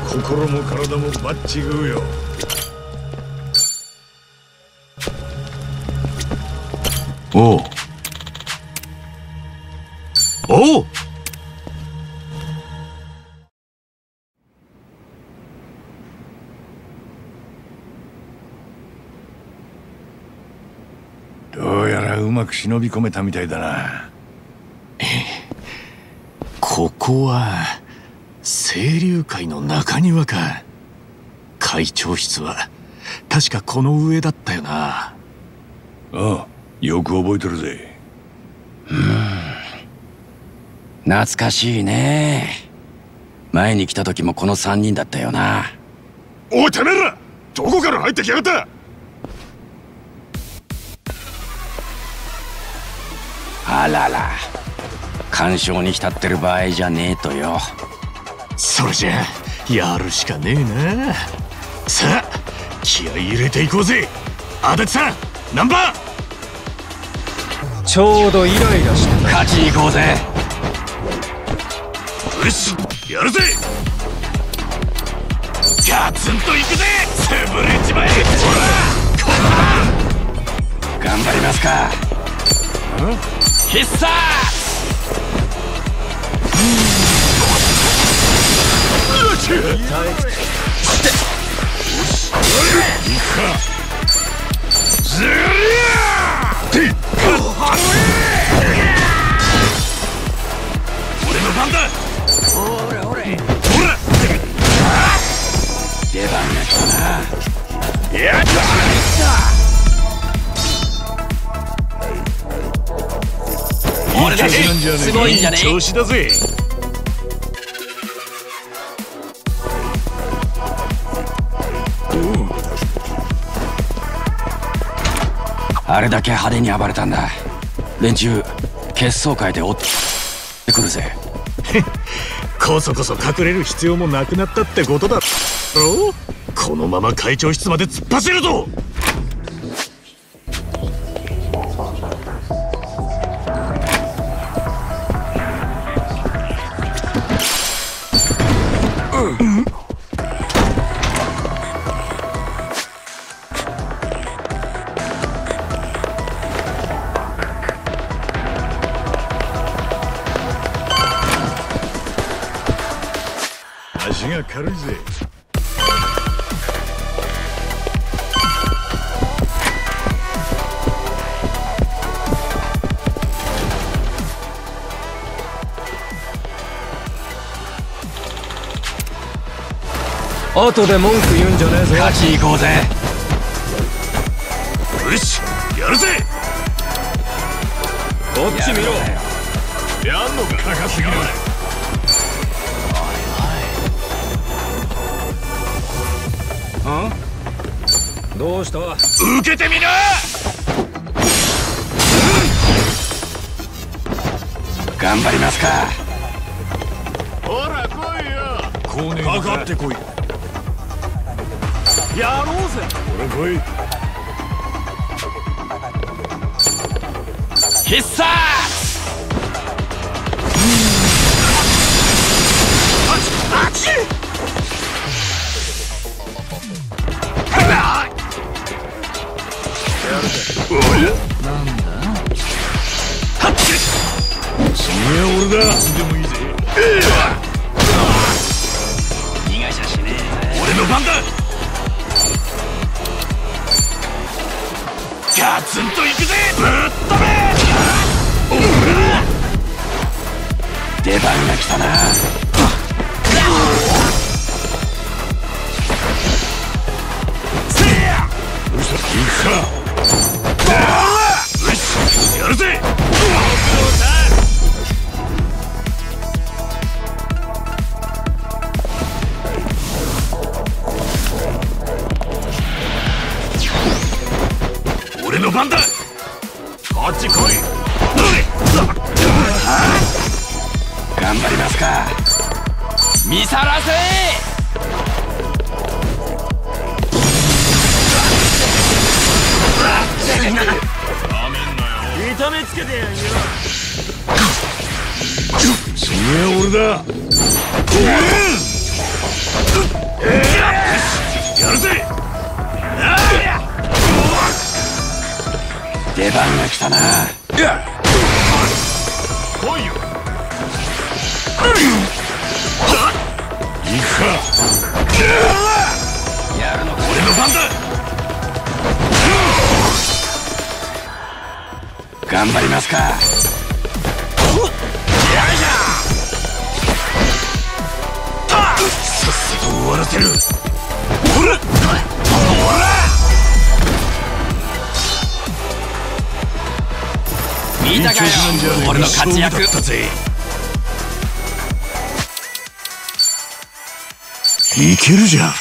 Speaker 1: 心も体もバッチグーよ。おうおう。どうやらうまく忍び込めたみたいだな。
Speaker 3: ここは清流会の中庭か。会長室は確かこの上だったよな。
Speaker 1: ああ、よく覚えてるぜ。
Speaker 9: うん、懐かしいね。前に来た時もこのさんにんだったよな。
Speaker 1: おいてめえら、どこから入ってきやがった。
Speaker 9: あらら、干渉に浸ってる場合じゃねえとよ。
Speaker 3: それじゃあやるしかねえな。さあ気合い入れていこうぜ。足立さん、ナンバー。
Speaker 17: ちょうどイライラして
Speaker 9: 勝ちに行こうぜ。
Speaker 3: よし、やるぜ。ガツンといくぜ。潰れちまえ。ほら、
Speaker 9: 頑張りますか。必殺。
Speaker 1: ずりゃ
Speaker 3: 俺の番だ。
Speaker 9: おれおれ、
Speaker 3: ほら、
Speaker 9: 出番が来たな。
Speaker 3: やった。
Speaker 9: 俺たちすごいんじゃねえ。
Speaker 3: 調子だぜ。
Speaker 9: あれだけ派手に暴れたんだ。連中血相変えて追ってくるぜ。
Speaker 3: こそこそ隠れる必要もなくなったってことだろ。このまま会長室まで突っ走るぞ。
Speaker 1: 足が軽いぜ。
Speaker 17: 後で文句言うんじゃねえぞ。
Speaker 9: 勝ちに行こうぜ。
Speaker 3: よし、やるぜ。
Speaker 17: こっち見ろ。
Speaker 3: やんのか。
Speaker 1: 高すぎる。
Speaker 17: どうした。
Speaker 3: 受けてみな。
Speaker 9: 頑張りますか。
Speaker 3: ほら来いよ。
Speaker 1: こうね、
Speaker 3: かかってこい。やろうぜ。
Speaker 1: ほら来い。
Speaker 9: 必殺。
Speaker 3: あっち。
Speaker 1: なんだ。はっち。次は俺だ。いつでもいいぜ。
Speaker 9: 逃がしゃしねえぜ。
Speaker 3: 俺の番だ。ガツンといくぜ。ぶっ飛べ。
Speaker 9: 出番が来たな。
Speaker 3: せや。
Speaker 1: どうした。行くか。
Speaker 3: よし、やるぜ。俺の番だ。こっち来い。
Speaker 9: 頑張りますか。見さらせ。
Speaker 3: 痛めつけてやんよ。
Speaker 1: 次は俺だ。
Speaker 3: やるぜ。
Speaker 9: 出番が来たな。
Speaker 3: 来いよ。いくか。
Speaker 9: やるのか。
Speaker 3: 俺の番だ。
Speaker 9: 頑張りますか。
Speaker 3: よいしょ。さっさと終わらせる。ほらほら。
Speaker 9: 見たかよ、俺の活躍。
Speaker 3: いけるじゃん。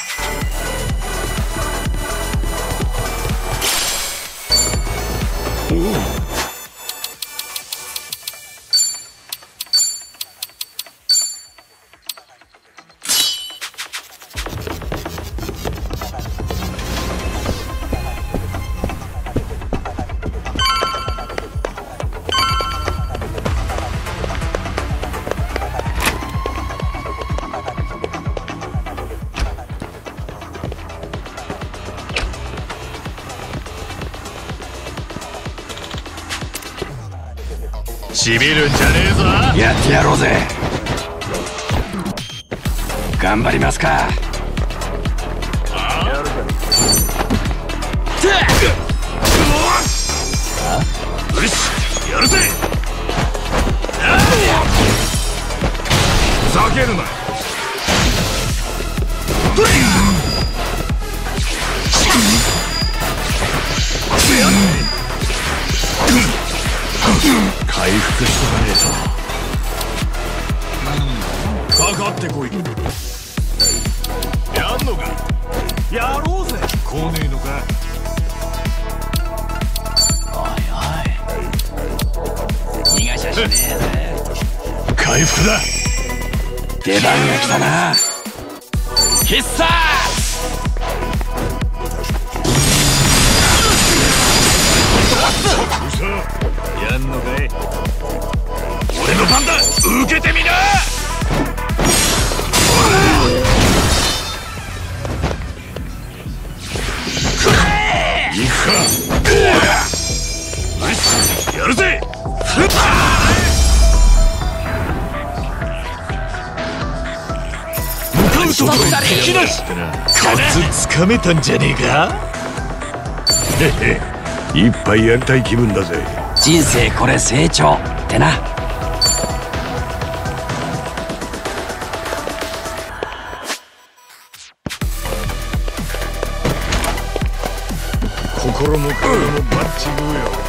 Speaker 3: しびるんじゃねえぞ。
Speaker 9: やってやろうぜ。頑張りますか。
Speaker 3: よし、やるぜ。ふざけるな。回復しとかねえと。かかってこい。やんのか。やろうぜ。来ねえのか。
Speaker 9: おいおい、逃がしゃしねえぜ。
Speaker 3: 回復だ。
Speaker 9: 出番が来たな。必殺。
Speaker 3: やんのかい。俺の番だ。受けてみな。いくか。よし、やるぜ。向かうところに敵なし。コツつかめたんじゃねえか。へへ、一杯やりたい気分だぜ。
Speaker 9: 人生これ成長ってな。
Speaker 1: 心も体もバッチグーよ。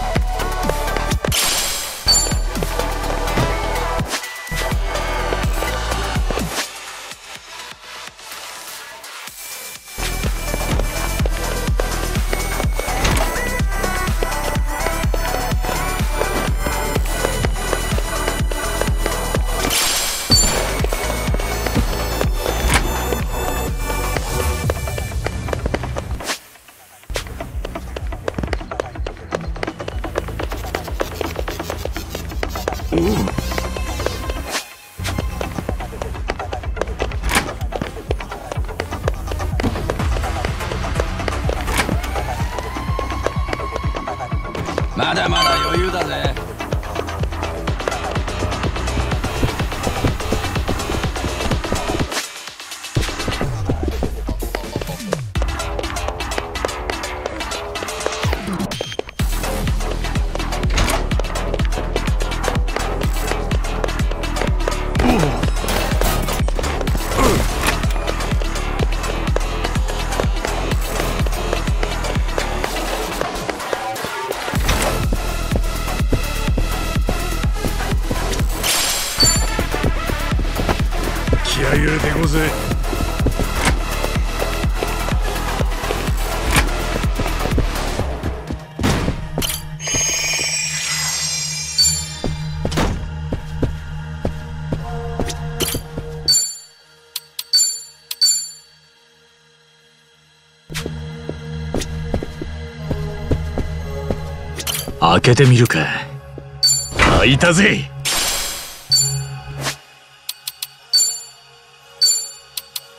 Speaker 9: まだまだ余裕だぜ。
Speaker 1: 気合い入れていこうぜ。
Speaker 3: 開けてみるか。開いたぜ。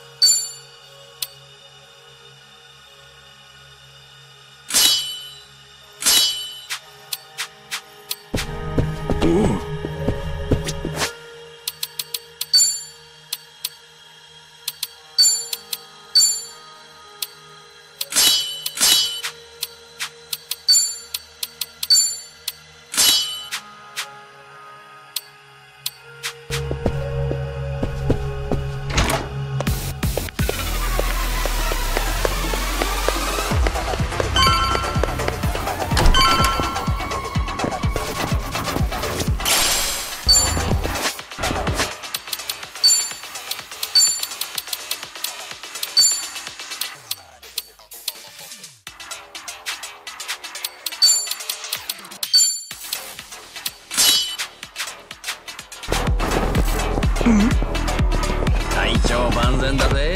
Speaker 9: 隊長万全だぜ。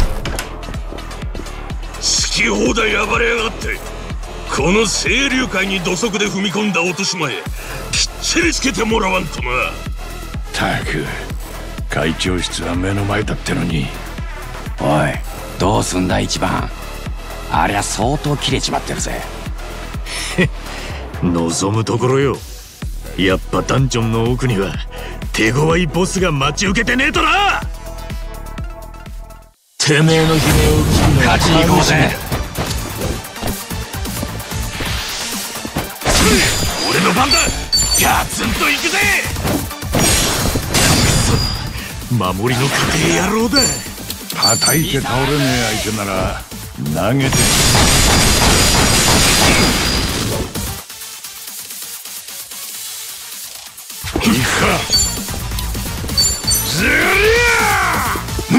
Speaker 18: 好き放題暴れやがって。この清流会に土足で踏み込んだ落とし前、きっちりつけてもらわんとな。
Speaker 1: たく会長室は目の前だってのに。
Speaker 9: おい、どうすんだ一番。ありゃ相当切れちまってるぜ。
Speaker 3: 望むところよ。やっぱダンジョンの奥には手強いボスが待ち受けてねえとな。てめえの悲鳴を聞くのは
Speaker 9: 勝ちに行こうぜ。
Speaker 18: 俺の番だ。ガツンと行くぜ。
Speaker 3: 守りの家庭野郎だ。
Speaker 1: 叩いて倒れねえ相手なら投げて。いくか。ずりゃー、うん、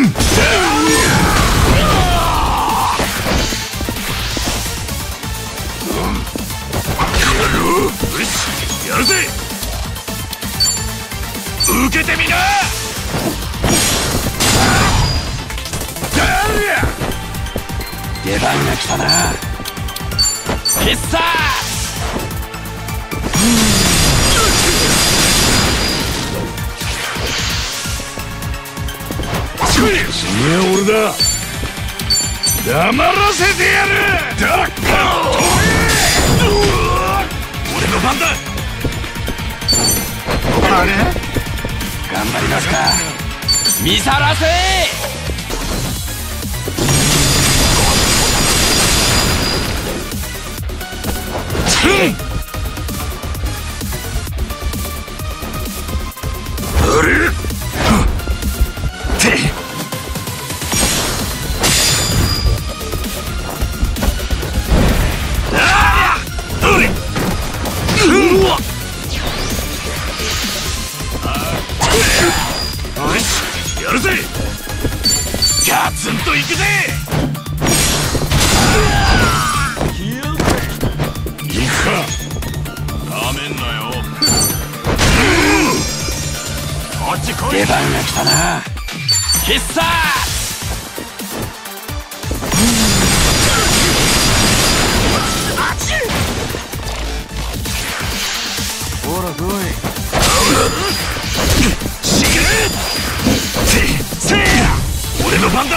Speaker 18: よし、やるぜ。受けてみな。
Speaker 9: 出番が来たな。必殺。
Speaker 18: 次は俺だ。黙らせてやる。だっ俺の番だ。
Speaker 9: あれ、頑張りますか。見さらせ。
Speaker 18: あれってやるぜ。ガツンといくぜ。いくか。なめんなよ。こっち来い。
Speaker 9: 出番が来たな。必殺。
Speaker 18: ほら来い。しげせせや。俺の番だ。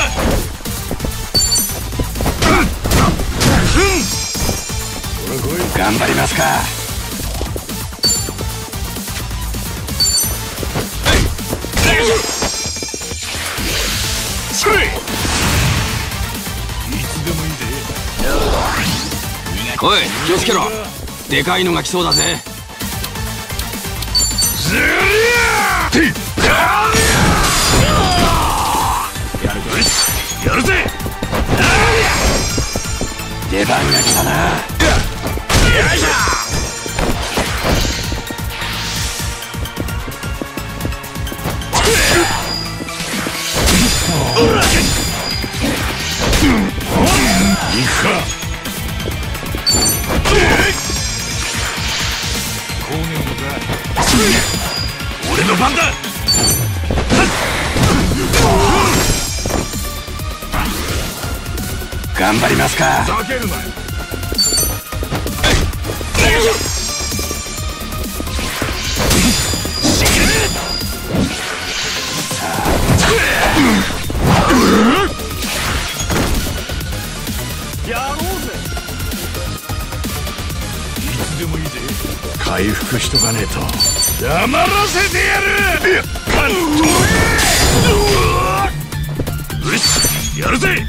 Speaker 9: 頑張りますか。おい、気をつけろ。でかいのが来そうだぜ。
Speaker 18: ずりゃーやるぞ。よし、やるぜ。
Speaker 9: 出番が来たな。
Speaker 18: よいしょ。いくか。俺の番だ。
Speaker 9: 頑張りますか。
Speaker 18: ふざけるなよ。
Speaker 1: やろうぜ。いつでもいいぜ。 回復しとかねえと。黙らせてやる。カント
Speaker 18: よし、やるぜ。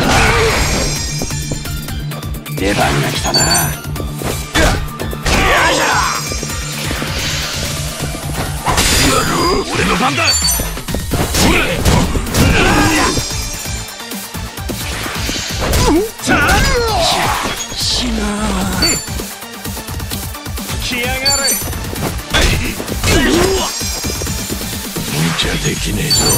Speaker 9: 出番が来たな。よいしょ。
Speaker 18: 俺の番だ。ほれ。
Speaker 1: 死な
Speaker 3: 来やがれ。
Speaker 1: 無茶できねえぞ。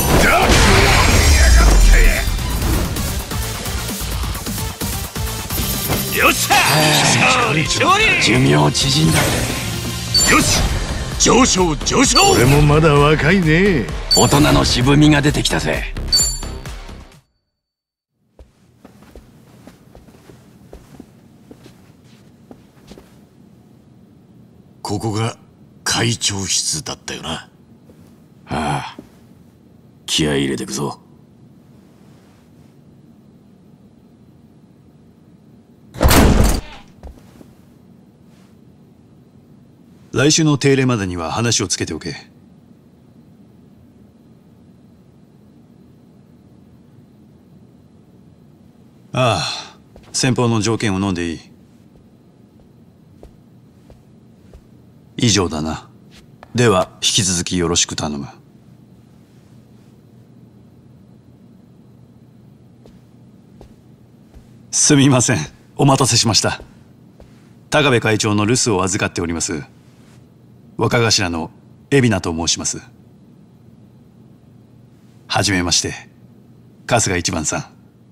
Speaker 18: よっしゃ。勝利勝利。
Speaker 9: 寿命縮んだぜ。
Speaker 18: よし、上昇上昇。
Speaker 1: 俺もまだ若いね。
Speaker 9: 大人の渋みが出てきたぜ。
Speaker 3: ここが会長室だったよな。
Speaker 9: ああ、気合い入れてくぞ。
Speaker 19: 来週の定例までには話をつけておけ。ああ、先方の条件を飲んでいい。以上だな。では引き続きよろしく頼む。すみません、お待たせしました。高部会長の留守を預かっております若頭の海老名と申します。はじめまして、春日一番さん。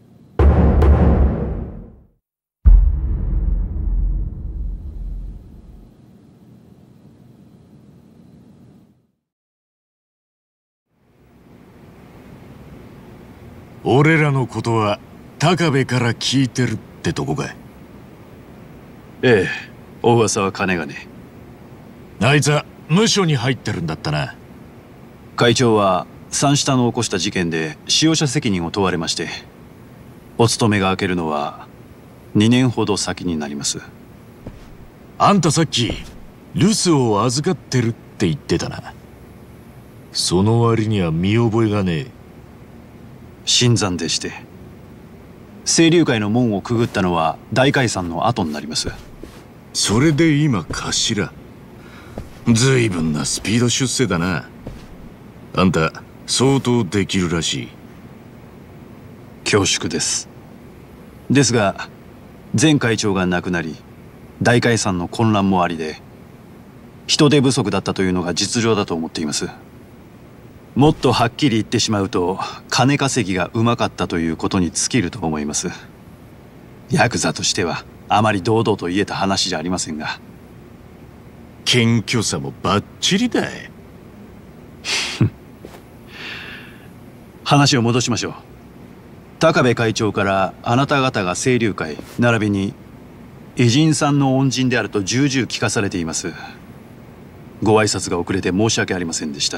Speaker 3: 俺らのことは高部から聞いてるってとこかい。
Speaker 19: ええ、お噂は金がね。
Speaker 3: あいつは無所に入ってるんだったな。
Speaker 19: 会長は三下の起こした事件で使用者責任を問われまして、お勤めが明けるのはにねんほど先になります。
Speaker 3: あんたさっき留守を預かってるって言ってたな。その割には見覚えがねえ。
Speaker 19: 新参でして、清流会の門をくぐったのは大解散の後になります。
Speaker 3: それで今頭。ずいぶんなスピード出世だな。あんた相当できるらしい。
Speaker 19: 恐縮です。ですが前会長が亡くなり、大解散の混乱もありで人手不足だったというのが実情だと思っています。もっとはっきり言ってしまうと、金稼ぎがうまかったということに尽きると思います。ヤクザとしてはあまり堂々と言えた話じゃありませんが。
Speaker 3: 謙虚さもバッチリだい。
Speaker 19: 話を戻しましょう。高部会長からあなた方が清流会並びに偉人さんの恩人であると重々聞かされています。ご挨拶が遅れて申し訳ありませんでした。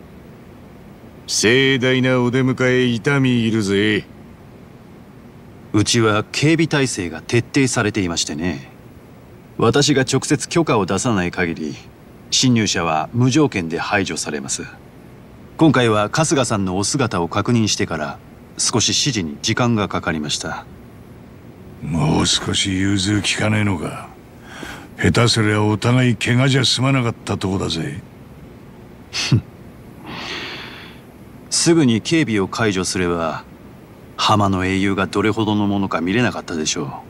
Speaker 3: 盛大なお出迎え痛みいるぜ。
Speaker 19: うちは警備体制が徹底されていましてね。私が直接許可を出さない限り侵入者は無条件で排除されます。今回は春日さんのお姿を確認してから少し指示に時間がかかりました。
Speaker 1: もう少し融通きかねえのか。下手すりゃお互い怪我じゃ済まなかったとこだぜ。
Speaker 19: すぐに警備を解除すれば浜の英雄がどれほどのものか見れなかったでしょ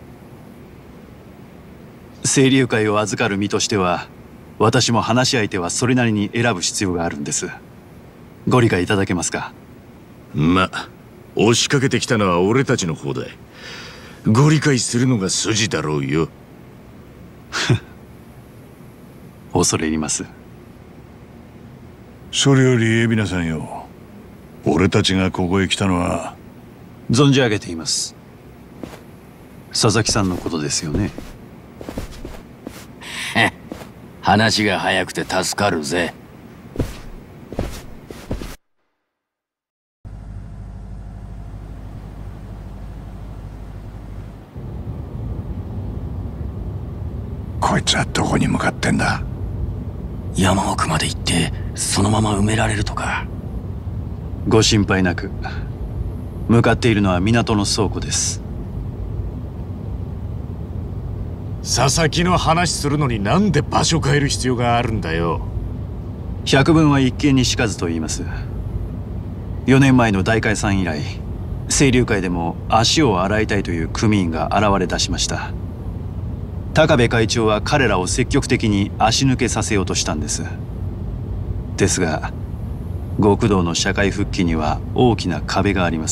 Speaker 19: う。清流会を預かる身としては、私も話し相手はそれなりに選ぶ必要があるんです。ご理解いただけますか。
Speaker 3: ま、押しかけてきたのは俺たちの方だ。ご理解するのが筋だろうよ。
Speaker 19: 恐れ入ります。
Speaker 1: それより海老名さんよ、俺たちがここへ来たのは。
Speaker 19: 存じ上げています。佐々木さんのことですよね。
Speaker 9: 話が早くて助かるぜ。
Speaker 1: こいつはどこに向かってんだ。
Speaker 9: 山奥まで行ってそのまま埋められるとか。
Speaker 19: ご心配なく。向かっているのは港の倉庫です。
Speaker 3: 佐々木の話するのになんで場所変える必要があるんだよ。
Speaker 19: 百聞は一見にしかずと言います。よねんまえの大解散以来、清流会でも足を洗いたいという組員が現れ出しました。高部会長は彼らを積極的に足抜けさせようとしたんです。ですが極道の社会復帰には大きな壁があります。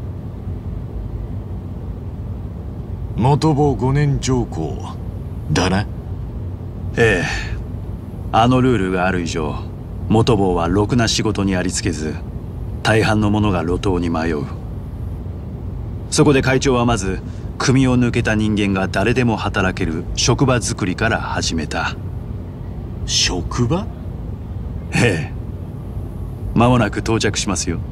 Speaker 3: 元坊ごねん条項だな。
Speaker 19: ええ、あのルールがある以上、元坊はろくな仕事にありつけず、大半の者が路頭に迷う。そこで会長はまず組を抜けた人間が誰でも働ける職場作りから始めた。
Speaker 3: 職場？
Speaker 19: ええ、間もなく到着しますよ。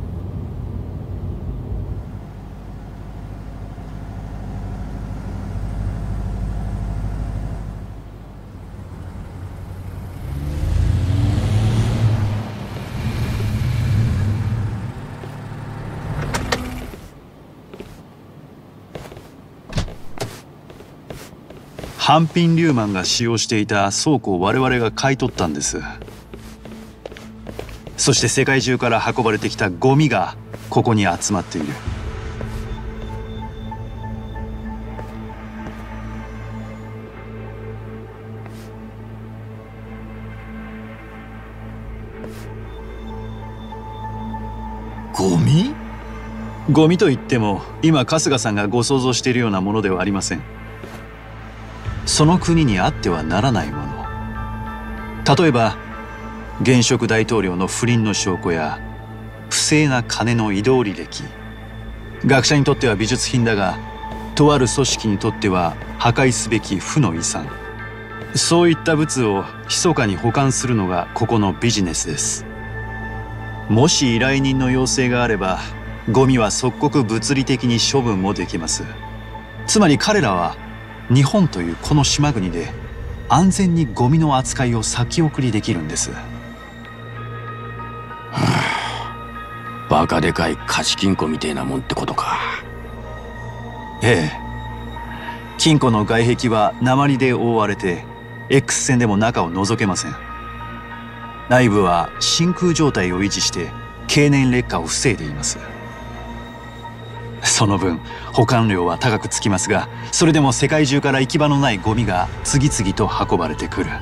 Speaker 19: ハンピン・リューマンが使用していた倉庫を我々が買い取ったんです。そして世界中から運ばれてきたゴミがここに集まっている。
Speaker 3: ゴミ？
Speaker 19: ゴミといっても今春日さんがご想像しているようなものではありません。その国にあってはならないもの。例えば現職大統領の不倫の証拠や不正な金の移動履歴。学者にとっては美術品だが、とある組織にとっては破壊すべき負の遺産。そういった物を密かに保管するのがここのビジネスです。もし依頼人の要請があれば、ゴミは即刻物理的に処分もできます。つまり彼らは日本というこの島国で安全にゴミの扱いを先送りできるんです。
Speaker 9: はあ、バカでかい貸金庫みてえなもんってことか。
Speaker 19: ええ、金庫の外壁は鉛で覆われて X 線でも中を覗けません。内部は真空状態を維持して経年劣化を防いでいます。その分保管料は高くつきますが、それでも世界中から行き場のないゴミが次々と運ばれてくる。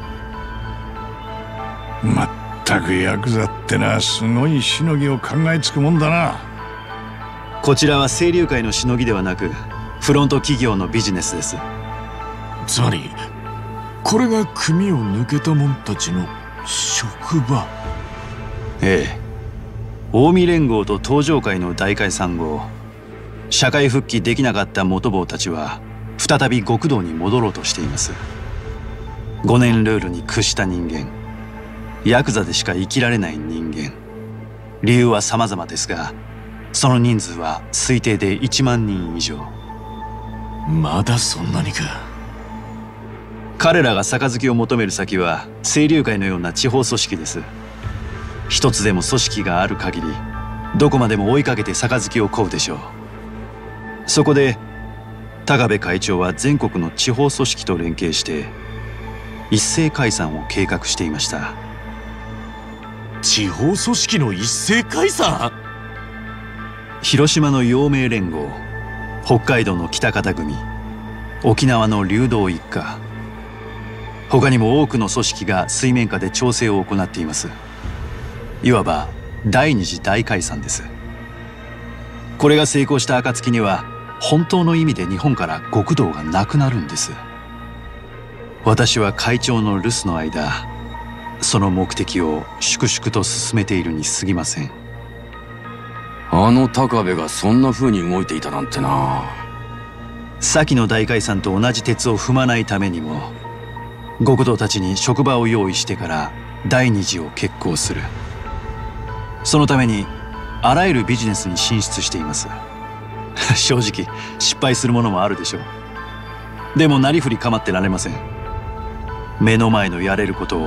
Speaker 1: まったくヤクザってのはすごいしのぎを考えつくもんだな。
Speaker 19: こちらは清流会のしのぎではなくフロント企業のビジネスです。
Speaker 3: つまりこれが組を抜けた者たちの職場。
Speaker 19: ええ、近江連合と東上会の大解散後、社会復帰できなかった元坊たちは再び極道に戻ろうとしています。ごねんルールに屈した人間、ヤクザでしか生きられない人間。理由は様々ですが、その人数は推定でいちまんにん以上。
Speaker 3: まだそんなにか。
Speaker 19: 彼らが杯を求める先は清流会のような地方組織です。一つでも組織がある限り、どこまでも追いかけて杯を乞うでしょう。そこで高部会長は全国の地方組織と連携して一斉解散を計画していました。
Speaker 3: 地方組織の一斉解散？
Speaker 19: 広島の陽明連合、北海道の北方組、沖縄の流動一家、他にも多くの組織が水面下で調整を行っています。いわば第二次大解散です。これが成功した暁には本当の意味で日本から極道がなくなるんです。私は会長の留守の間、その目的を粛々と進めているに過ぎません。
Speaker 9: あの高部がそんな風に動いていたなんてな。
Speaker 19: 先の大解散と同じ鉄を踏まないためにも、極道たちに職場を用意してから第二次を決行する。そのためにあらゆるビジネスに進出しています。正直失敗するものもあるでしょう。でもなりふり構ってられません。目の前のやれることを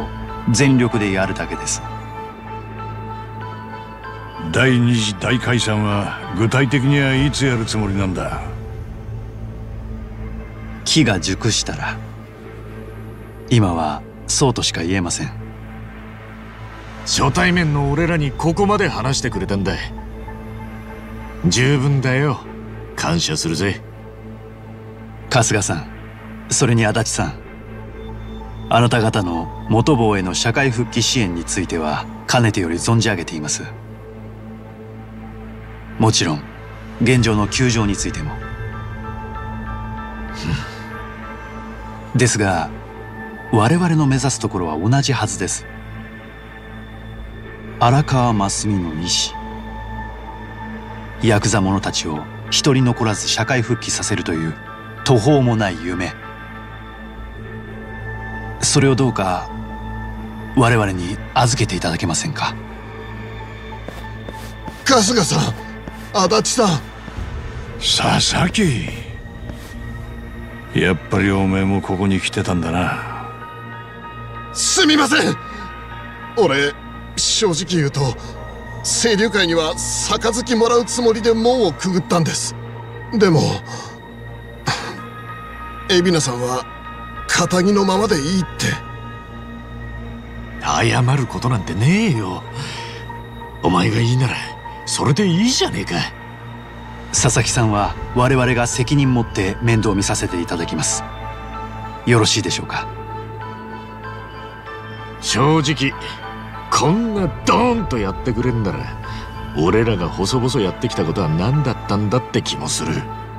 Speaker 19: 全力でやるだけです。
Speaker 1: 第二次大解散は具体的にはいつやるつもりなんだ？
Speaker 19: 機が熟したら。今はそうとしか言えません。
Speaker 3: 初対面の俺らにここまで話してくれたんだ。十分だよ。感謝するぜ。
Speaker 19: 春日さん、それに足立さん、あなた方の元坊への社会復帰支援についてはかねてより存じ上げています。もちろん現状の窮状についてもですが、我々の目指すところは同じはずです。荒川真澄の意志、ヤクザ者たちを一人残らず社会復帰させるという途方もない夢、それをどうか我々に預けていただけませんか？
Speaker 14: 春日さん、足立さん、
Speaker 1: 佐々木、やっぱりおめえもここに来てたんだな。
Speaker 14: すみません。俺正直言うと清流会には杯もらうつもりで門をくぐったんです。でも海老名さんは堅気のままでいいって。
Speaker 3: 謝ることなんてねえよ。お前がいいならそれでいいじゃねえか。
Speaker 19: 佐々木さんは我々が責任持って面倒見させていただきます。よろしいでしょうか？
Speaker 3: 正直こんなドーンとやってくれんなら俺らが細々やってきたことは何だったんだって気もする。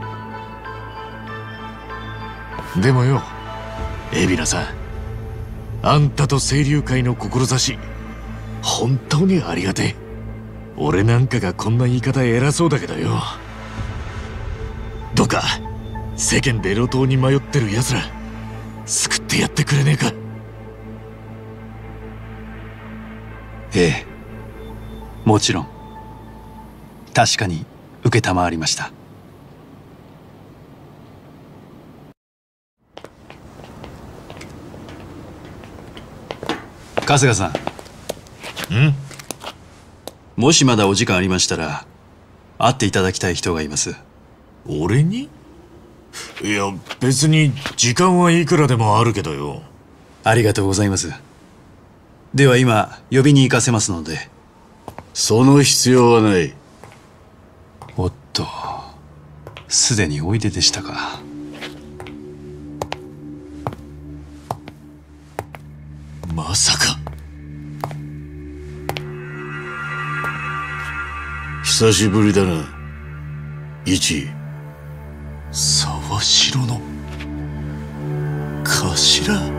Speaker 3: でもよ、海老名さん、あんたと清流会の志本当にありがてえ。俺なんかがこんな言い方偉そうだけどよ、どうか世間で路頭に迷ってる奴ら救ってやってくれねえか？
Speaker 19: ええ、もちろん。確かに承りました。春日さん、
Speaker 3: ん
Speaker 19: もしまだお時間ありましたら会っていただきたい人がいます。
Speaker 3: 俺に？いや別に時間はいくらでもあるけどよ。
Speaker 19: ありがとうございます。では今呼びに行かせますので。
Speaker 3: その必要はない。
Speaker 19: おっと、すでにおいででしたか。
Speaker 3: まさか。久しぶりだな、一。沢城の頭？